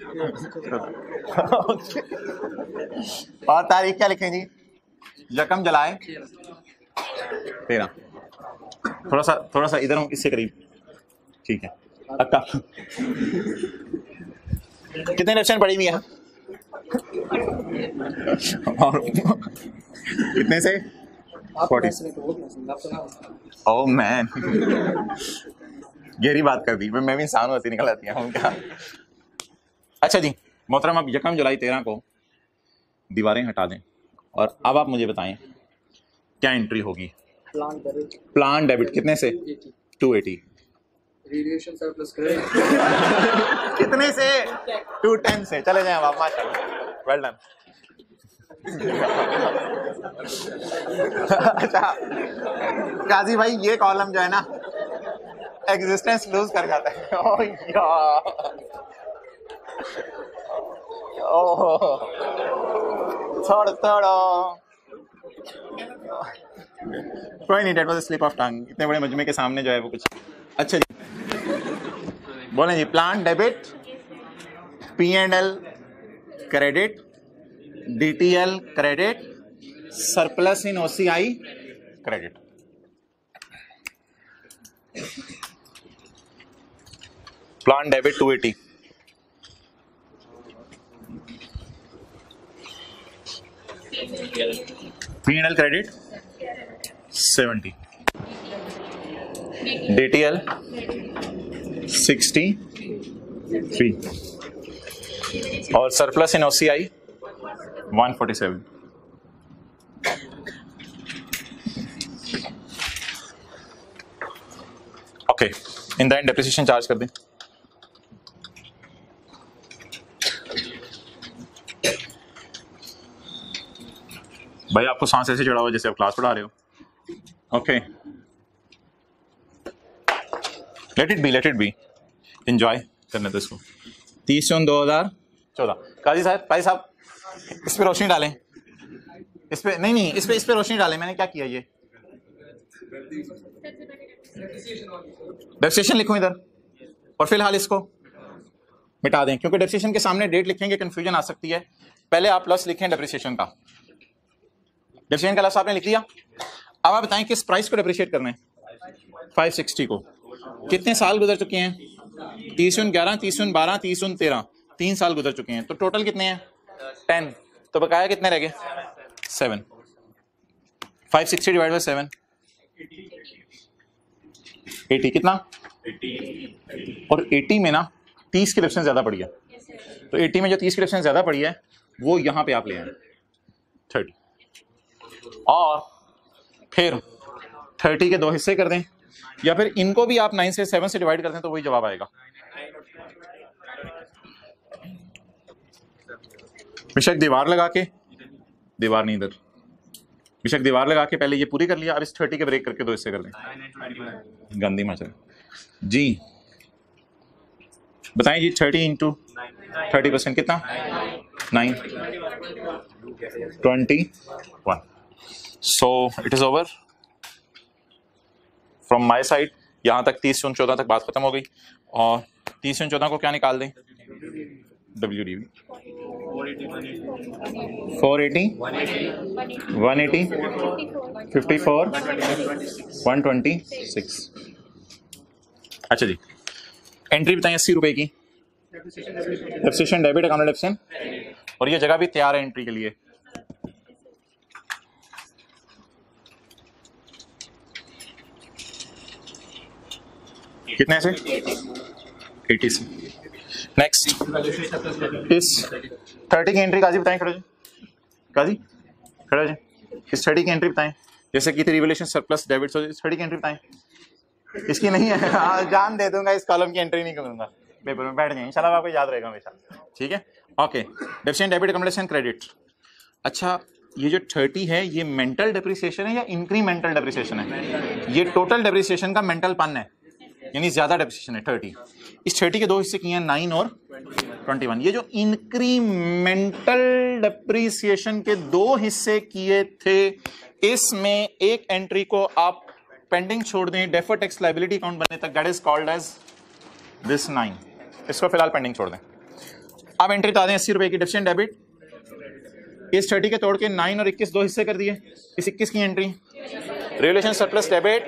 Speaker 1: और तारीख क्या लिखें जी? यकम जुलाई 13। थोड़ा सा इधर हूँ, इससे करीब, ठीक है। अक्का कितने डेप्रिसिएशन पड़ी हुई है? और कितने से? 40। ओह मैन, गहरी बात कर दी। मैं भी इंसान होती निकल आती हूँ क्या? अच्छा जी मोहतरम, अब यकम जुलाई 13 को दीवारें हटा दें और अब आप मुझे बताएं क्या एंट्री होगी? प्लान डेबिट कितने से? 280।
Speaker 3: रेडिएशन सरप्लस क्रेडिट
Speaker 1: कितने से? 210 से। चले जाएं आप, माशाल्लाह, वेल डन। अच्छा काजी भाई, ये कॉलम जो है ना एग्जिस्टेंस लूज कर जाता है। ओह यार, ओह थोड़ा कोई नहीं, date was slip of tongue. इतने बड़े मजमे के सामने जो है वो कुछ। अच्छा जी बोलें जी, plan debit, P&L credit, DTL credit, surplus in OCI credit. Plan debit 280, P&L credit 70, DTL 63 और surplus in OCI 147। Okay, in the end depreciation charge कर दें। भाई आपको सांस ऐसे चढ़ा हुआ जैसे आप क्लास पढ़ा रहे हो। Okay, let it be, enjoy करने दो इसको। 30 जून 2014। काजी साहब, भाई साहब इस पे रोशनी डालें, इस पे नहीं, इस पे रोशनी डालें। मैंने क्या किया? ये डेप्रिसिएशन लिखूं इधर और फिलहाल इसको मिटा दें, क्योंकि डेप्रिसिएशन के सामने डेट लिखेंगे कंफ्यूजन आ सकती है। पहले आप प्लस लिखें डेप्रिसिएशन का, डेप्रिसिएशन का लफ्ज़ आपने लिख लिया। अब आप बताएं किस प्राइस को डेप्रिशिएट करना है? 560 को। कितने साल गुजर चुके हैं? 30 जून 11, 30 जून 12, 30 जून 13, 3 साल गुजर चुके हैं। तो टोटल कितने हैं? 10। तो बकाया कितने रह गए? 7। 560 डिवाइड बाय 7 80 कितना? 80। और 80 में ना 30 की डिफरेंस ज्यादा पड़ी है, तो 80 में जो 30 की डिफरेंस ज्यादा पड़ी है वो यहां पे आप ले आए 30, और फिर 30 के 2 हिस्से कर दें, या फिर इनको भी आप 9 से 7 से डिवाइड कर दें तो वही जवाब आएगा। बेशक दीवार लगा के, दीवार नहीं इधर, बेशक दीवार लगा के पहले ये पूरी कर लिया। अब इस 30 के ब्रेक करके 2 हिस्से कर दें। गंदी मचा जी, बताएं जी। 30 इंटू 30% कितना? 9, 21। So it is over from my side. यहां तक 30 जून 14 तक बात खत्म हो गई। और 30 जून 14 को क्या निकाल दें? WDV 480, 180, 54, 126। अच्छा जी, एंट्री बताएं 80 रुपए की। डेप्रिसिएशन डेबिट अकाउंट डेप्रिसिएशन, और ये जगह भी तैयार है एंट्री के लिए। कितने से? 80 से। नेक्स्ट इस 30 की एंट्री काजी बताएं। खड़े काजी, खड़े हो जाए। इस 30 की एंट्री बताएं, जैसे कि रिवैल्यूएशन सरप्लस डेबिट। सो 30 की एंट्री बताएं। इसकी नहीं है, हाँ जान दे दूंगा, इस कॉलम की एंट्री नहीं करूंगा, पेपर में बैठ जाए इंशाल्लाह, आपको याद रहेगा हमेशा। ठीक है, okay. Depreciation debit accommodation credit. अच्छा, ये जो 30 है ये मेंटल डेप्रिसिएशन है या इंक्रीमेंटल डेप्रिसिएशन है? ये टोटल डेप्रिसिएशन का मेंटल पन है, यानी ज्यादा डेप्रिसिएशन है 30। इस 30 के दो हिस्से किए हैं 9 और 21। ये जो इंक्रीमेंटल डेप्रिसिएशन के दो हिस्से किए थे, इसमें एक एंट्री को आप पेंडिंग छोड़ दें डेफर्ड टैक्स लायबिलिटी अकाउंट बनने तक, that is called as this 9। इसको फिलहाल पेंडिंग छोड़ दें। अब एंट्री बता दें 80 रुपए की डेप्रिसिएशन डेबिट, इस 30 के तोड़ के 9 और 21 दो हिस्से कर दिए, इस 21 की entry revaluation surplus debit,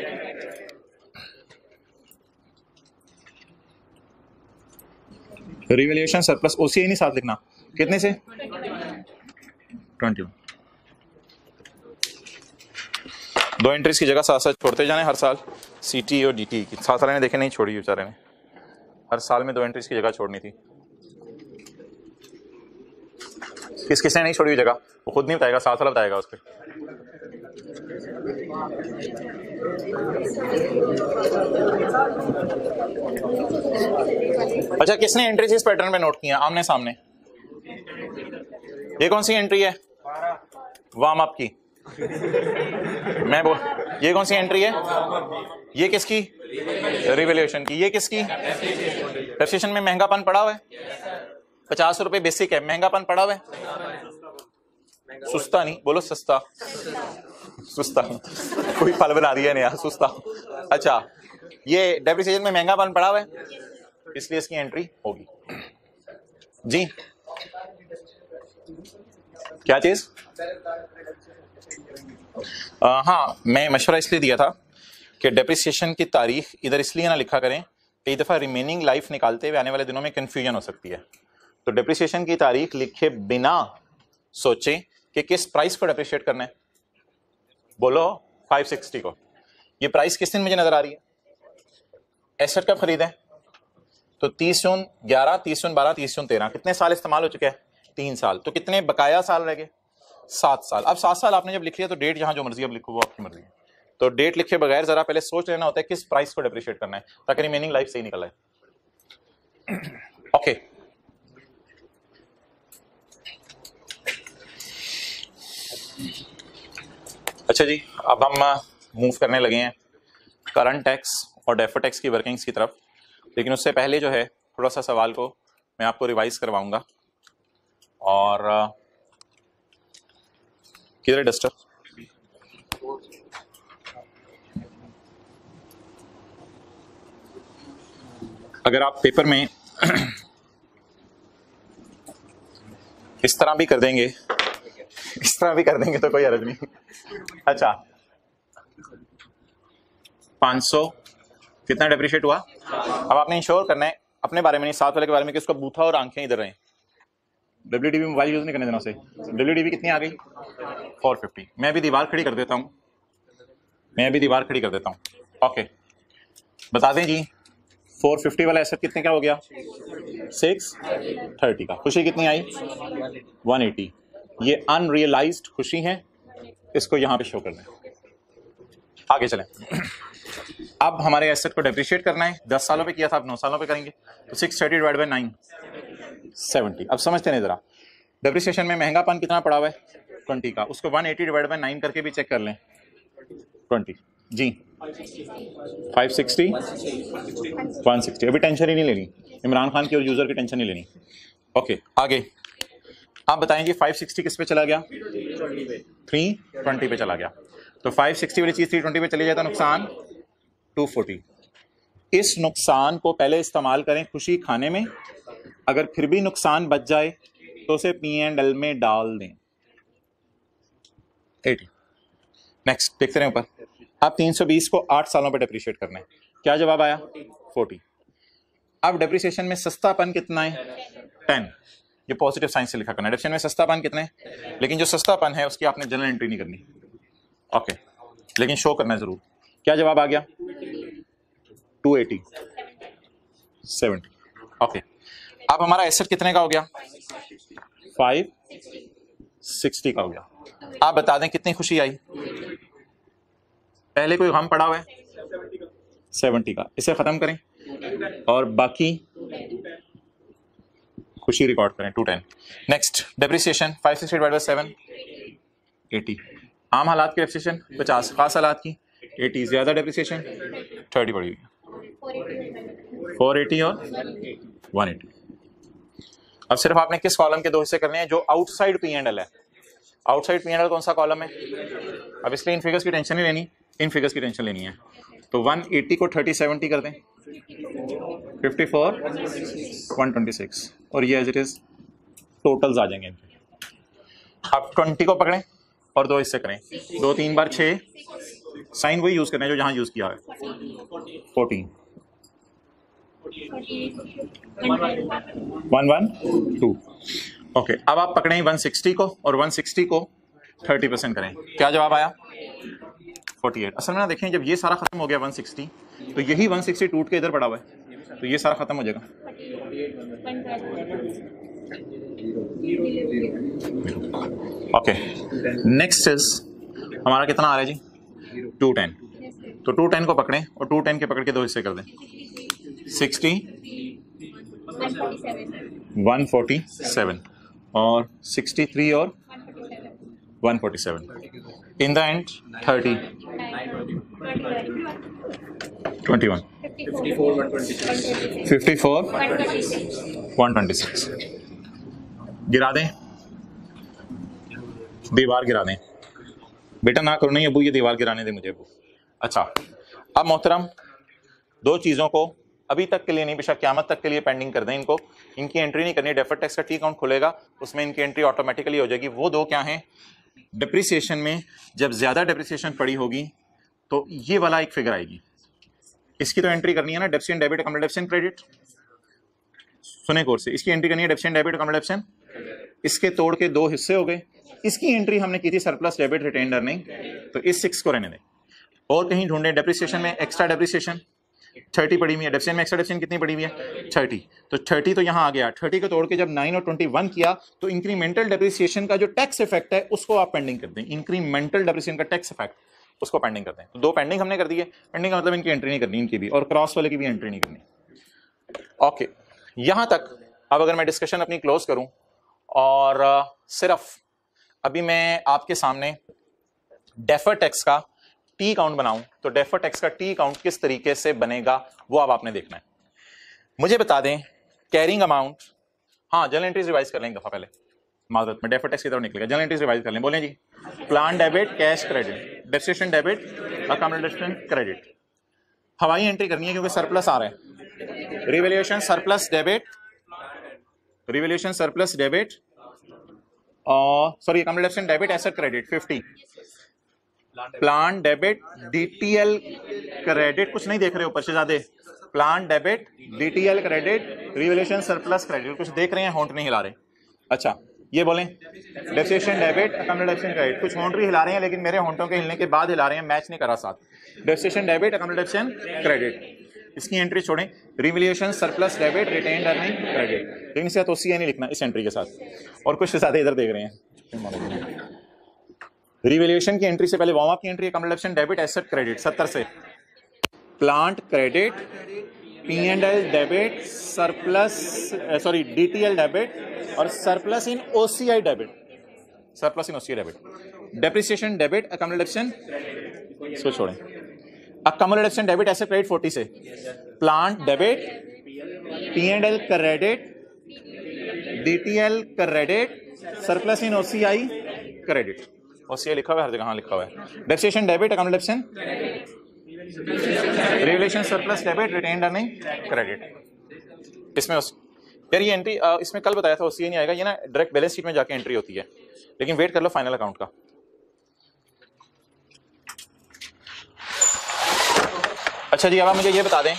Speaker 1: revaluation surplus OCI नहीं साथ लिखना, कितने से 21। दो एंट्रीज की जगह साथ साथ छोड़ते जाने हर साल, सीटी और डीटी की साथ साल ने देखे नहीं छोड़ी बेचारे ने, हर साल में दो एंट्रीज की जगह छोड़नी थी। किस किसने नहीं छोड़ी हुई जगह वो खुद नहीं बताएगा, साथ वाला बताएगा उस पर। अच्छा, किसने एंट्रीज इस पैटर्न में नोट किया आमने सामने? ये कौन सी एंट्री है? वार्म अप की। मैं बोल, ये कौन सी एंट्री है? ये किसकी? रिवैल्यूएशन की। ये किसकी? डेप्रिसिएशन में महंगापन पड़ा हुआ है, 50 रुपए बेसिक है, महंगापन पड़ा हुआ है, सुस्ता नहीं, बोलो सस्ता, सुस्ता, कोई फल बना दिया नहीं यार, सुस्ता। अच्छा, ये डेप्रिसिएशन में महंगापन पड़ा हुआ है, इसलिए इसकी एंट्री होगी जी। क्या चीज? हाँ, मैं मशवरा इसलिए दिया था कि डेप्रिसिएशन की तारीख इधर इसलिए ना लिखा करें, कई दफा रिमेनिंग लाइफ निकालते हुए आने वाले दिनों में कंफ्यूजन हो सकती है। तो डेप्रिसिएशन की तारीख लिखे बिना सोचे कि किस प्राइस को डेप्रिशिएट करना है, बोलो 560 को। ये प्राइस किस दिन मुझे नजर आ रही है? एसेट कब खरीदे? तो 30 जून 11, 30 जून 12, 30 जून 13, कितने साल इस्तेमाल हो चुके हैं? 3 साल। तो कितने बकाया साल रह गए? 7 साल। अब 7 साल आपने जब लिख लिया तो डेट जहां जो मर्जी अब लिखो, वो आपकी मर्जी है। तो डेट लिखे बगैर जरा पहले सोच लेना होता है किस प्राइस को डेप्रिशिएट करना है, ताकि रिमेनिंग लाइफ सही निकल आए। ओके, अच्छा जी, अब हम मूव करने लगे हैं करंट टैक्स और डेफर्ड टैक्स की वर्किंग्स की तरफ। लेकिन उससे पहले जो है थोड़ा सा सवाल को मैं आपको रिवाइज करवाऊंगा। और किधर है डस्टर? अगर आप पेपर में इस तरह भी कर देंगे, इस तरह भी कर देंगे तो कोई हर्ज नहीं। अच्छा, 500 कितना डेप्रिशिएट हुआ? अब आपने इंश्योर करना है अपने बारे में नहीं, साथ वाले के बारे में कि उसका बूथा और आंखें इधर रहें। डब्ल्यूडीबी मोबाइल यूज नहीं करने देना उसे। डब्ल्यूडीबी कितनी आ गई? 450। मैं भी दीवार खड़ी कर देता हूं, मैं भी दीवार खड़ी कर देता हूं। ओके, बता दें जी 450 वाला एसेट कितने का हो गया? 630 का। खुशी कितनी आई? 180। ये अनरियलाइज्ड खुशी है, इसको यहां पे शो करना है। आगे चलें। अब हमारे एसेट को डेप्रिशिएट करना है, 10 सालों पे किया था, अब 9 सालों पे करेंगे। तो 630 डिवाइड बाय 9 70। अब समझते नहीं जरा, डेप्रिसिएशन में महंगापन कितना पड़ा हुआ है? 20 का। उसको 180 डिवाइड बाय 9 करके भी चेक कर लें। 20 जी 560 160। अभी टेंशन ही नहीं लेनी, इमरान खान की और यूजर की टेंशन नहीं लेनी। ओके, आगे आप बताएं जी 560 किस पे चला गया? 320 पे चला गया। तो 560 वाली चीज 320 पे चली जाए तो नुकसान 240। इस नुकसान को पहले इस्तेमाल करें खुशी खाने में, अगर फिर भी नुकसान बच जाए तो उसे P&L में डाल दें। 80। नेक्स्ट देखते रहे ऊपर। अब 320 को 8 सालों पर डेप्रिशिएट करना है। क्या जवाब आया? 40। अब डेप्रिसिएशन में सस्तापन कितना है? 10। ये पॉजिटिव साइन से लिखा करना है। डेप्रिसिएशन में सस्तापन कितने है? लेकिन जो सस्तापन है उसकी आपने जनरल एंट्री नहीं करनी। ओके, लेकिन शो करना है जरूर। क्या जवाब आ गया? 280 70। ओके, अब हमारा एसेट कितने का हो गया? 560 का हो गया। आप बता दें कितनी खुशी आई? पहले कोई गम पड़ा हुआ है? 70 का। इसे खत्म करें और बाकी खुशी रिकॉर्ड करें 210। Next depreciation 560 divide by 7 80। आम हालात की डेप्रिसिएशन 50, खास हालात की 80। ज्यादा डेप्रिसिएशन 30 पड़ी हुई। 480 और 180। अब सिर्फ आपने किस कॉलम के दो हिस्से करने हैं? जो आउटसाइड पी एंड एल है। आउटसाइड पी एंड एल कौन सा कॉलम है? अब इसलिए इन फिगर्स की टेंशन नहीं लेनी, इन फिगर्स की टेंशन लेनी है। तो 180 को 30-70 कर दें, 54 126, और ये एज इट इज टोटल्स आ जाएंगे इनके। अब 20 को पकड़ें और दो हिस्से करें, 2 3 बार 6, साइन वही यूज करना है जो जहां यूज किया है, 14 112। ओके, अब आप पकड़ें 160 को और 160 को 30% करें, क्या जवाब आया? 48। असल में ना देखें, जब ये सारा खत्म हो गया 160, तो यही 160 टूट के इधर पड़ा हुआ है, तो ये सारा खत्म हो जाएगा। ओके, नेक्स्ट इज हमारा कितना आ रहा है जी? 210। तो 210 को पकड़ें और 210 के पकड़ के दो हिस्से कर दें, 60 147 और 63 और 147। In the end 30 21 54 126। गिरा दें, दीवार गिरा दें। बेटा ना करो, नहीं अबू ये दीवार गिराने दे मुझे अबू। अच्छा, अब मोहतरम दो चीजों को अभी तक के लिए नहीं, बेशक क़यामत तक के लिए पेंडिंग कर दें इनको, इनकी एंट्री नहीं करनी। डेफर्ड टैक्स का टी अकाउंट खुलेगा, उसमें इनकी एंट्री ऑटोमेटिकली हो जाएगी। वो दो क्या हैं? डिप्रिसिएशन में जब ज्यादा डिप्रिसिएशन पड़ी होगी तो ये वाला एक फिगर आएगी, इसकी तो एंट्री करनी है ना, depreciation debit account depreciation credit. सुने कोर्स से, इसकी एंट्री करनी है डेप्सिएंट डेबिट अकाउंट डेप्सिएंट। इसके तोड़ के दो हिस्से हो गए, इसकी एंट्री हमने की थी सरप्लस डेबिट रिटेन्ड अर्निंग, तो इस 6 को रहने दें। और कहीं ढूंढें डेप्रिसिएशन में एक्स्ट्रा डेप्रिसिएशन 30 पड़ी हुई है, डेप्सिएंट में एक्स्ट्रा डेप्सिएंट कितनी पड़ी हुई है? 30। तो 30 तो यहाँ आ गया, 30 को तोड़ के जब 9 और 21 किया तो इंक्रीमेंटल डेप्रिसिएशन का जो टैक्स इफेक्ट है उसको आप पेंडिंग कर दें। इंक्रीमेंटल डेप्रिसिएशन का टैक्स इफेक्ट उसको पेंडिंग कर दें। तो दो पेंडिंग हमने कर दी है। पेंडिंग का मतलब इनकी एंट्री नहीं करनी, इनकी भी, और क्रॉस वाले की भी एंट्री नहीं करनी। ओके, यहां तक। अब अगर मैं डिस्कशन अपनी क्लोज करूं और सिर्फ अभी मैं आपके सामने डेफर्ड टैक्स का टी अकाउंट बनाऊं, तो डेफर्ड टैक्स का टी अकाउंट किस तरीके से बनेगा वो अब आपने देखना है। मुझे बता दें कैरिंग अमाउंट, हाँ जनरल एंट्रीज रिवाइज कर लें एक दफा पहले, माजरत में डेफर्ड टैक्स की तरफ निकलेगा। जनरल एंट्रीज रिवाइज कर लें, बोलें जी। Plan debit cash credit, depreciation debit accumulation credit. हवाई एंट्री करनी है क्योंकि सरप्लस आ रहा है। Revaluation surplus debit, revaluation surplus debit, sorry accumulation debit asset credit 50। Plan debit DTL credit, कुछ नहीं देख रहे ऊपर से ज्यादा। Plan debit DTL credit, revaluation surplus credit, कुछ देख रहे हैं, होंठ नहीं हिला रहे। अच्छा ये बोलें, डेप्रिसिएशन डेबिट अकाउंटेशन क्रेडिट, कुछ होंठ भी हिला रहे हैं लेकिन मेरे होंठों के हिलने के बाद हिला रहे हैं, मैच नहीं करा साथ। डेप्रिसिएशन डेबिट अकाउंटेशन क्रेडिट, इसकी एंट्री छोड़ें। Revaluation surplus debit retained earning credit, लेकिन इसके साथ ओसीआई नहीं लिखना इस एंट्री के साथ। और कुछ ज्यादा इधर देख रहे हैं। रिवैल्यूएशन की एंट्री से पहले वार्म अप की entry accumulation debit asset credit 70 से। Plant credit, P&L debit, surplus sorry DTL debit और surplus in OCI debit, surplus in OCI debit. Depreciation debit accumulation, इसको छोड़ें। अकाउंटेशन डेबिट एसेट क्रेडिट 40 से। Plant debit, P&L credit, DTL credit, surplus in OCI credit. OCI लिखा हुआ है हर जगह, हाँ लिखा हुआ है। Depreciation debit accumulation, revaluation surplus debit retained earning credit. इसमें यार ये एंट्री इसमें कल बताया था ओसीआई नहीं आएगा, ये ना डायरेक्ट बैलेंस शीट में जाके एंट्री होती है, लेकिन वेट कर लो फाइनल अकाउंट का। अच्छा जी, अब आप मुझे ये बता दें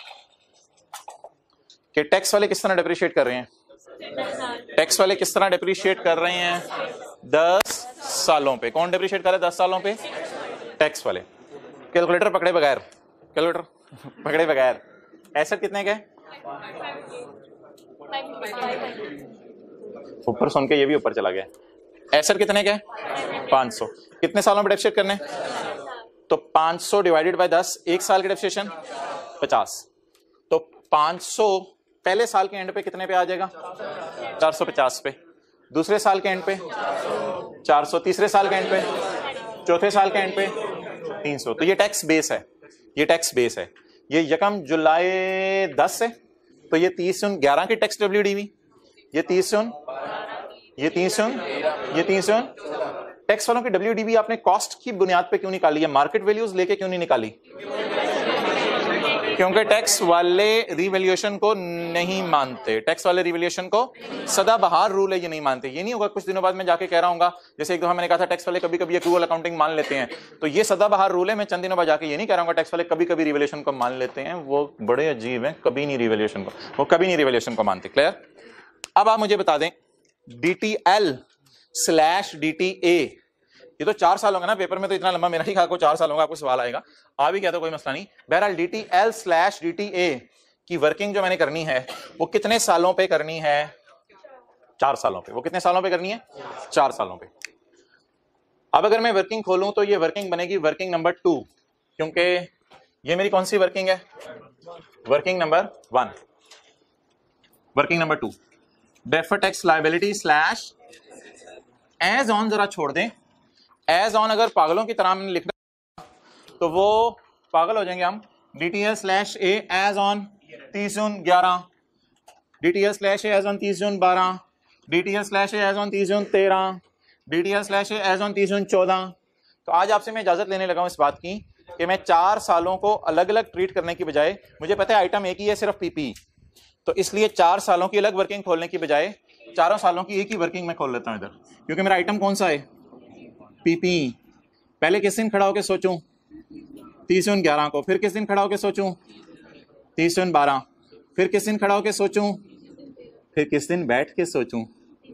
Speaker 1: कि टैक्स वाले किस तरह डिप्रिशिएट कर रहे हैं। टैक्स वाले किस तरह डिप्रिशिएट कर रहे हैं? 10 सालों पे। कौन डिप्रिशिएट कर रहा है 10 सालों पे? टैक्स वाले। कैलकुलेटर पकड़े बगैर, कैलकुलेटर पकड़े बगैर। एसेट कितने के? ऊपर सुन के ये भी ऊपर चला गया। एसेट कितने के? 500। कितने सालों में डिप्रिशिएट करने? तो 500 डिवाइडेड बाय 10, एक साल की डिप्रिसिएशन 50। तो 500 पहले साल के एंड पे कितने पे आ जाएगा? 450 पे। दूसरे साल के एंड पे 400, तीसरे साल के एंड पे, चौथे साल के एंड पे 300। तो ये टैक्स बेस है, ये टैक्स बेस है। ये यकम जुलाई 10 से, तो ये 30/11 की टैक्स WDV, ये 30 टैक्स वालों की WDV आपने कॉस्ट की बुनियाद पे क्यों निकाली है, मार्केट वैल्यूज लेके क्यों नहीं निकाली? क्योंकि टैक्स वाले रिवैल्यूएशन को नहीं मानते, टैक्स वाले रिवैल्यूएशन को सदाबहार रूल है, ये नहीं मानते। ये नहीं होगा कुछ दिनों बाद मैं जाके कह रहा हूँ, जैसे एक दफा मैंने कहा था टैक्स वाले कभी कभी एक्रूअल अकाउंटिंग मान लेते हैं, तो ये सदाबहार रूल है। मैं चंद दिनों बाद जाके ये नहीं कह रहा हूँ टैक्स वाले कभी कभी रिवैल्यूएशन को मान लेते हैं, वो बड़े अजीब है, कभी नहीं रिवैल्यूएशन को मानते। क्लियर? अब आप मुझे बता दें DTL/DTA, ये तो 4 साल होगा ना, पेपर में तो इतना लंबा मेरा ही आपको 4 साल होगा, आपको सवाल आएगा, आ भी गया तो कोई मसला नहीं। बहरहाल DTL/DTA की वर्किंग जो मैंने करनी है वो कितने सालों पे करनी है? 4 सालों पे। वो कितने सालों पे करनी है? 4 सालों पे। अब अगर मैं वर्किंग खोलूं तो ये वर्किंग बनेगी वर्किंग नंबर 2, क्योंकि ये मेरी कौन सी वर्किंग है? Working number 1। Working number 2 deferred tax liability slash as on, जरा छोड़ दें एज ऑन, अगर पागलों की तरह हमने लिखना तो वो पागल हो जाएंगे हम। DTL/A as on 30/11, DTL/A as on 30/12, DTL/A as on 30/13, DTL/A as on 30/14। तो आज आपसे मैं इजाजत लेने लगा हूं इस बात की कि मैं 4 सालों को अलग अलग ट्रीट करने की बजाय, मुझे पता है आइटम एक ही है सिर्फ PP, तो इसलिए 4 सालों की अलग वर्किंग खोलने की बजाय 4 सालों की एक ही वर्किंग में खोल लेता हूं इधर, क्योंकि मेरा आइटम कौन सा है? PP। पहले किस दिन खड़ा होकर सोचूं? 30/11 को। फिर किस दिन खड़ा होकर सोचूं? 30/12। फिर किस दिन खड़ा होकर सोचूं? फिर किस दिन बैठ के सोचूं?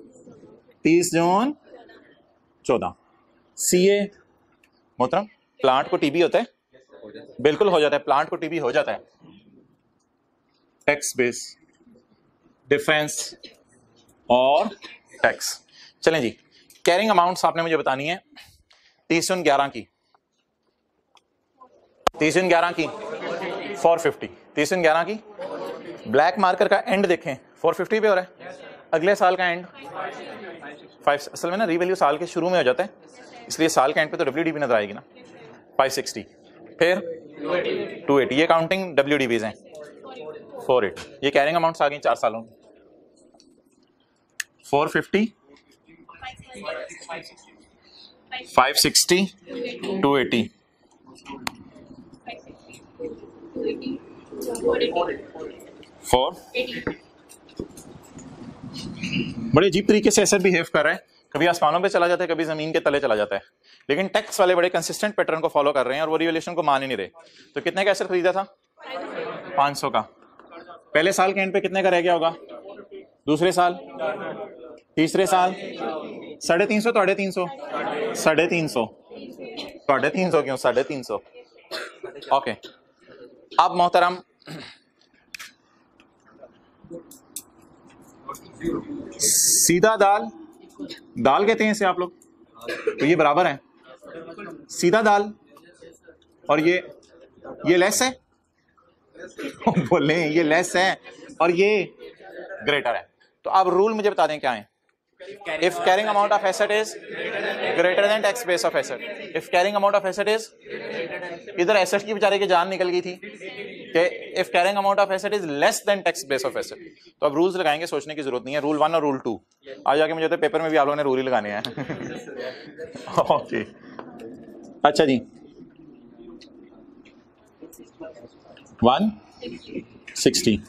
Speaker 1: 30/14। CA मोहतरम, प्लांट को TB होता है? बिल्कुल हो जाता है, प्लांट को TB हो जाता है। टैक्स बेस डिफरेंस और टैक्स। चलें जी, कैरिंग अमाउंट्स आपने मुझे बतानी है 30/11 की, 30/11 की 450, 30/11 की। ब्लैक मार्कर का एंड देखें 450 पे हो रहा है, अगले साल का एंड 5, असल में ना रीवैल्यू साल के शुरू में हो जाता है, इसलिए साल के एंड पे तो WDV नजर आएगी ना, 560, फिर 280, ये काउंटिंग WDVs हैं, 480, ये कैरिंग अमाउंट्स आ गई 4 सालों में। 450, 560, 280, 480। बड़े अजीब तरीके से एसेट बिहेव कर रहा है, कभी आसमानों पे चला जाता है, कभी जमीन के तले चला जाता है, लेकिन टैक्स वाले बड़े कंसिस्टेंट पैटर्न को फॉलो कर रहे हैं और वो रिवैल्यूएशन को मान ही नहीं रहे। तो कितने का एसेट खरीदा था? 500 का। पहले साल के एंड पे कितने का रह गया होगा? दूसरे साल, तीसरे साल 350, 350, 350, 350 क्यों? 350। ओके, अब मोहतरम सीधा दाल, दाल कहते हैं इसे आप लोग, तो ये बराबर है सीधा दाल, और ये लेस है बोले ये लेस है और ये ग्रेटर है। तो अब रूल मुझे बता दें क्या है? If carrying amount of asset is greater than tax base of asset, if carrying amount of asset is, इधर एसेट की बेचारे की जान निकल गई थी कि if carrying amount of asset is less than tax base of asset. तो अब रूल्स लगाएंगे, सोचने की जरूरत नहीं है, रूल 1 और रूल 2 आ जाके मुझे तो पेपर में भी आप लोगों ने रूल ही लगाने हैं ओके अच्छा जी, 160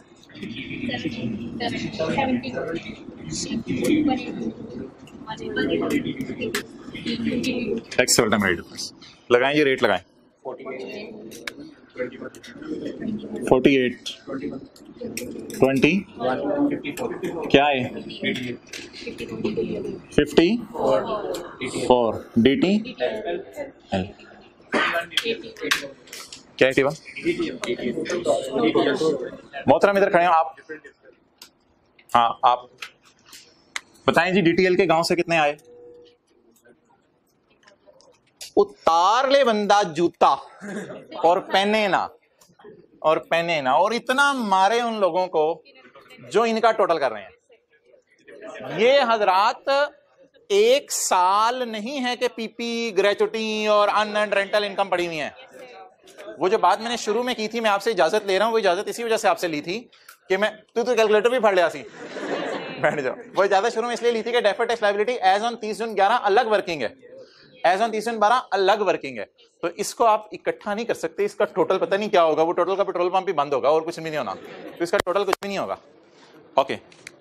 Speaker 1: टैक्स लगाएं, ये रेट लगाएं 48 20 क्या है 54 DT क्या है टीवा? मोहतरम इधर खड़े हो आप, हाँ आप बताएं जी, DTL के गांव से कितने आए? उतार ले बंदा जूता और पहने ना, और इतना मारे उन लोगों को जो इनका टोटल कर रहे हैं। ये हजरात 1 साल नहीं है कि PP, ग्रेचुटी और अनअर्न्ड रेंटल इनकम पड़ी हुई है, वो जो बात मैंने शुरू में की थी, मैं आपसे इजाजत ले रहा हूँ, वो इजाजत इसी वजह से आपसे ली थी कि मैं तू तो कैलकुलेटर भी पढ़ लिया सी बैठ जाओ। वो इजाजत शुरू में इसलिए ली थी कि deferred tax liability as on 30 June 11 अलग वर्किंग है, एज ऑन 30 जून 12 अलग वर्किंग है, तो इसको आप इकट्ठा नहीं कर सकते। इसका टोटल पता नहीं क्या होगा, वो टोटल का पेट्रोल पंप भी बंद होगा और कुछ भी नहीं होना, तो इसका टोटल कुछ भी नहीं होगा। ओके,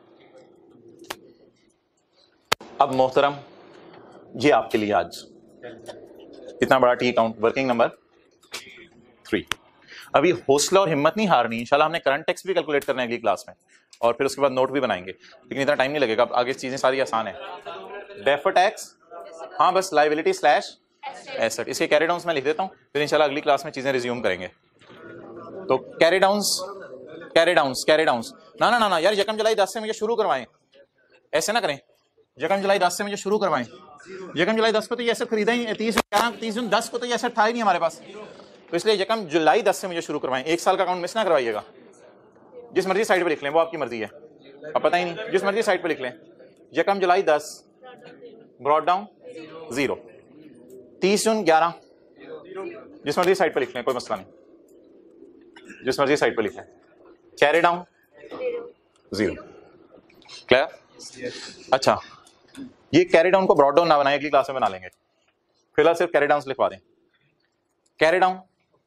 Speaker 1: अब मोहतरम ये आपके लिए आज इतना बड़ा टी अकाउंट वर्किंग नंबर 3। अभी हौसला और हिम्मत नहीं हारनी, इंशाल्लाह हमने करंट टैक्स भी कैलकुलेट करना है अगली क्लास में, और फिर उसके बाद नोट भी बनाएंगे, लेकिन इतना टाइम नहीं लगेगा, आगे चीजें सारी आसान है। डेफर्ड टैक्स, हाँ बस लायबिलिटी स्लैश एसेट, इसके कैरी डाउन्स मैं लिख देता हूँ, फिर इंशाल्लाह अगली क्लास में चीजें रिज्यूम करेंगे। तो कैरी डाउन्स ना ना ना ना यार, यकम जुलाई 10 से मुझे शुरू करवाएं, ऐसे ना करें, यकम जुलाई 10 से मुझे शुरू करवाएं। यकम जुलाई 10 को तो ये एसेट खरीदा ही, 30 जून 10 को तो ये एसेट था ही नहीं हमारे पास, तो इसलिए यकम जुलाई 10 से मुझे शुरू करवाएं। एक साल का अकाउंट मिस ना करवाइएगा। जिस मर्जी साइड पे लिख लें, वो आपकी मर्जी है, अब पता ही नहीं, जिस मर्जी साइड पे लिख लें। यकम जुलाई 10 ब्रॉट डाउन 0, 30 जून 11 जिस मर्जी साइड पे लिख लें, कोई मसला नहीं, जिस मर्जी साइड पे लिख लें। Carry down 0, clear? अच्छा, ये कैरी डाउन को ब्रॉट डाउन ना बनाए, अगली क्लास में बना लेंगे, फिलहाल सिर्फ कैरी डाउन लिखवा दें। कैरी डाउन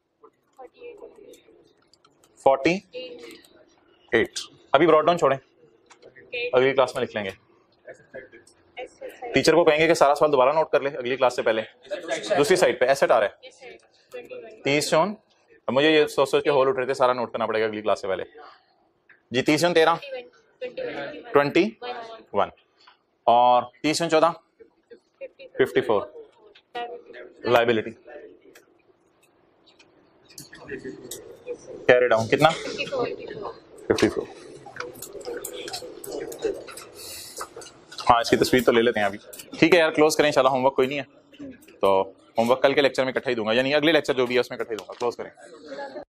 Speaker 1: 48, अभी ब्रॉट डाउन छोड़ें, अगली क्लास में लिख लेंगे। टीचर को कहेंगे कि सारा सवाल दोबारा नोट कर ले अगली क्लास से पहले। दूसरी साइड पे एसेट आ रहा है 30 जून, मुझे ये सोच के होल उठ रहे थे, सारा नोट करना पड़ेगा अगली क्लास से पहले जी। 30 जून 13 21 और 30 जून 14 54 लायबिलिटी। कैरी डाउन कितना? 54। हाँ, इसकी तस्वीर तो ले लेते हैं अभी, ठीक है यार, क्लोज करें इंशाल्लाह। होमवर्क कोई नहीं है, तो होमवर्क कल के लेक्चर में इकट्ठा ही दूंगा, यानी अगले लेक्चर जो भी है उसमें इकट्ठा ही दूंगा। क्लोज करें।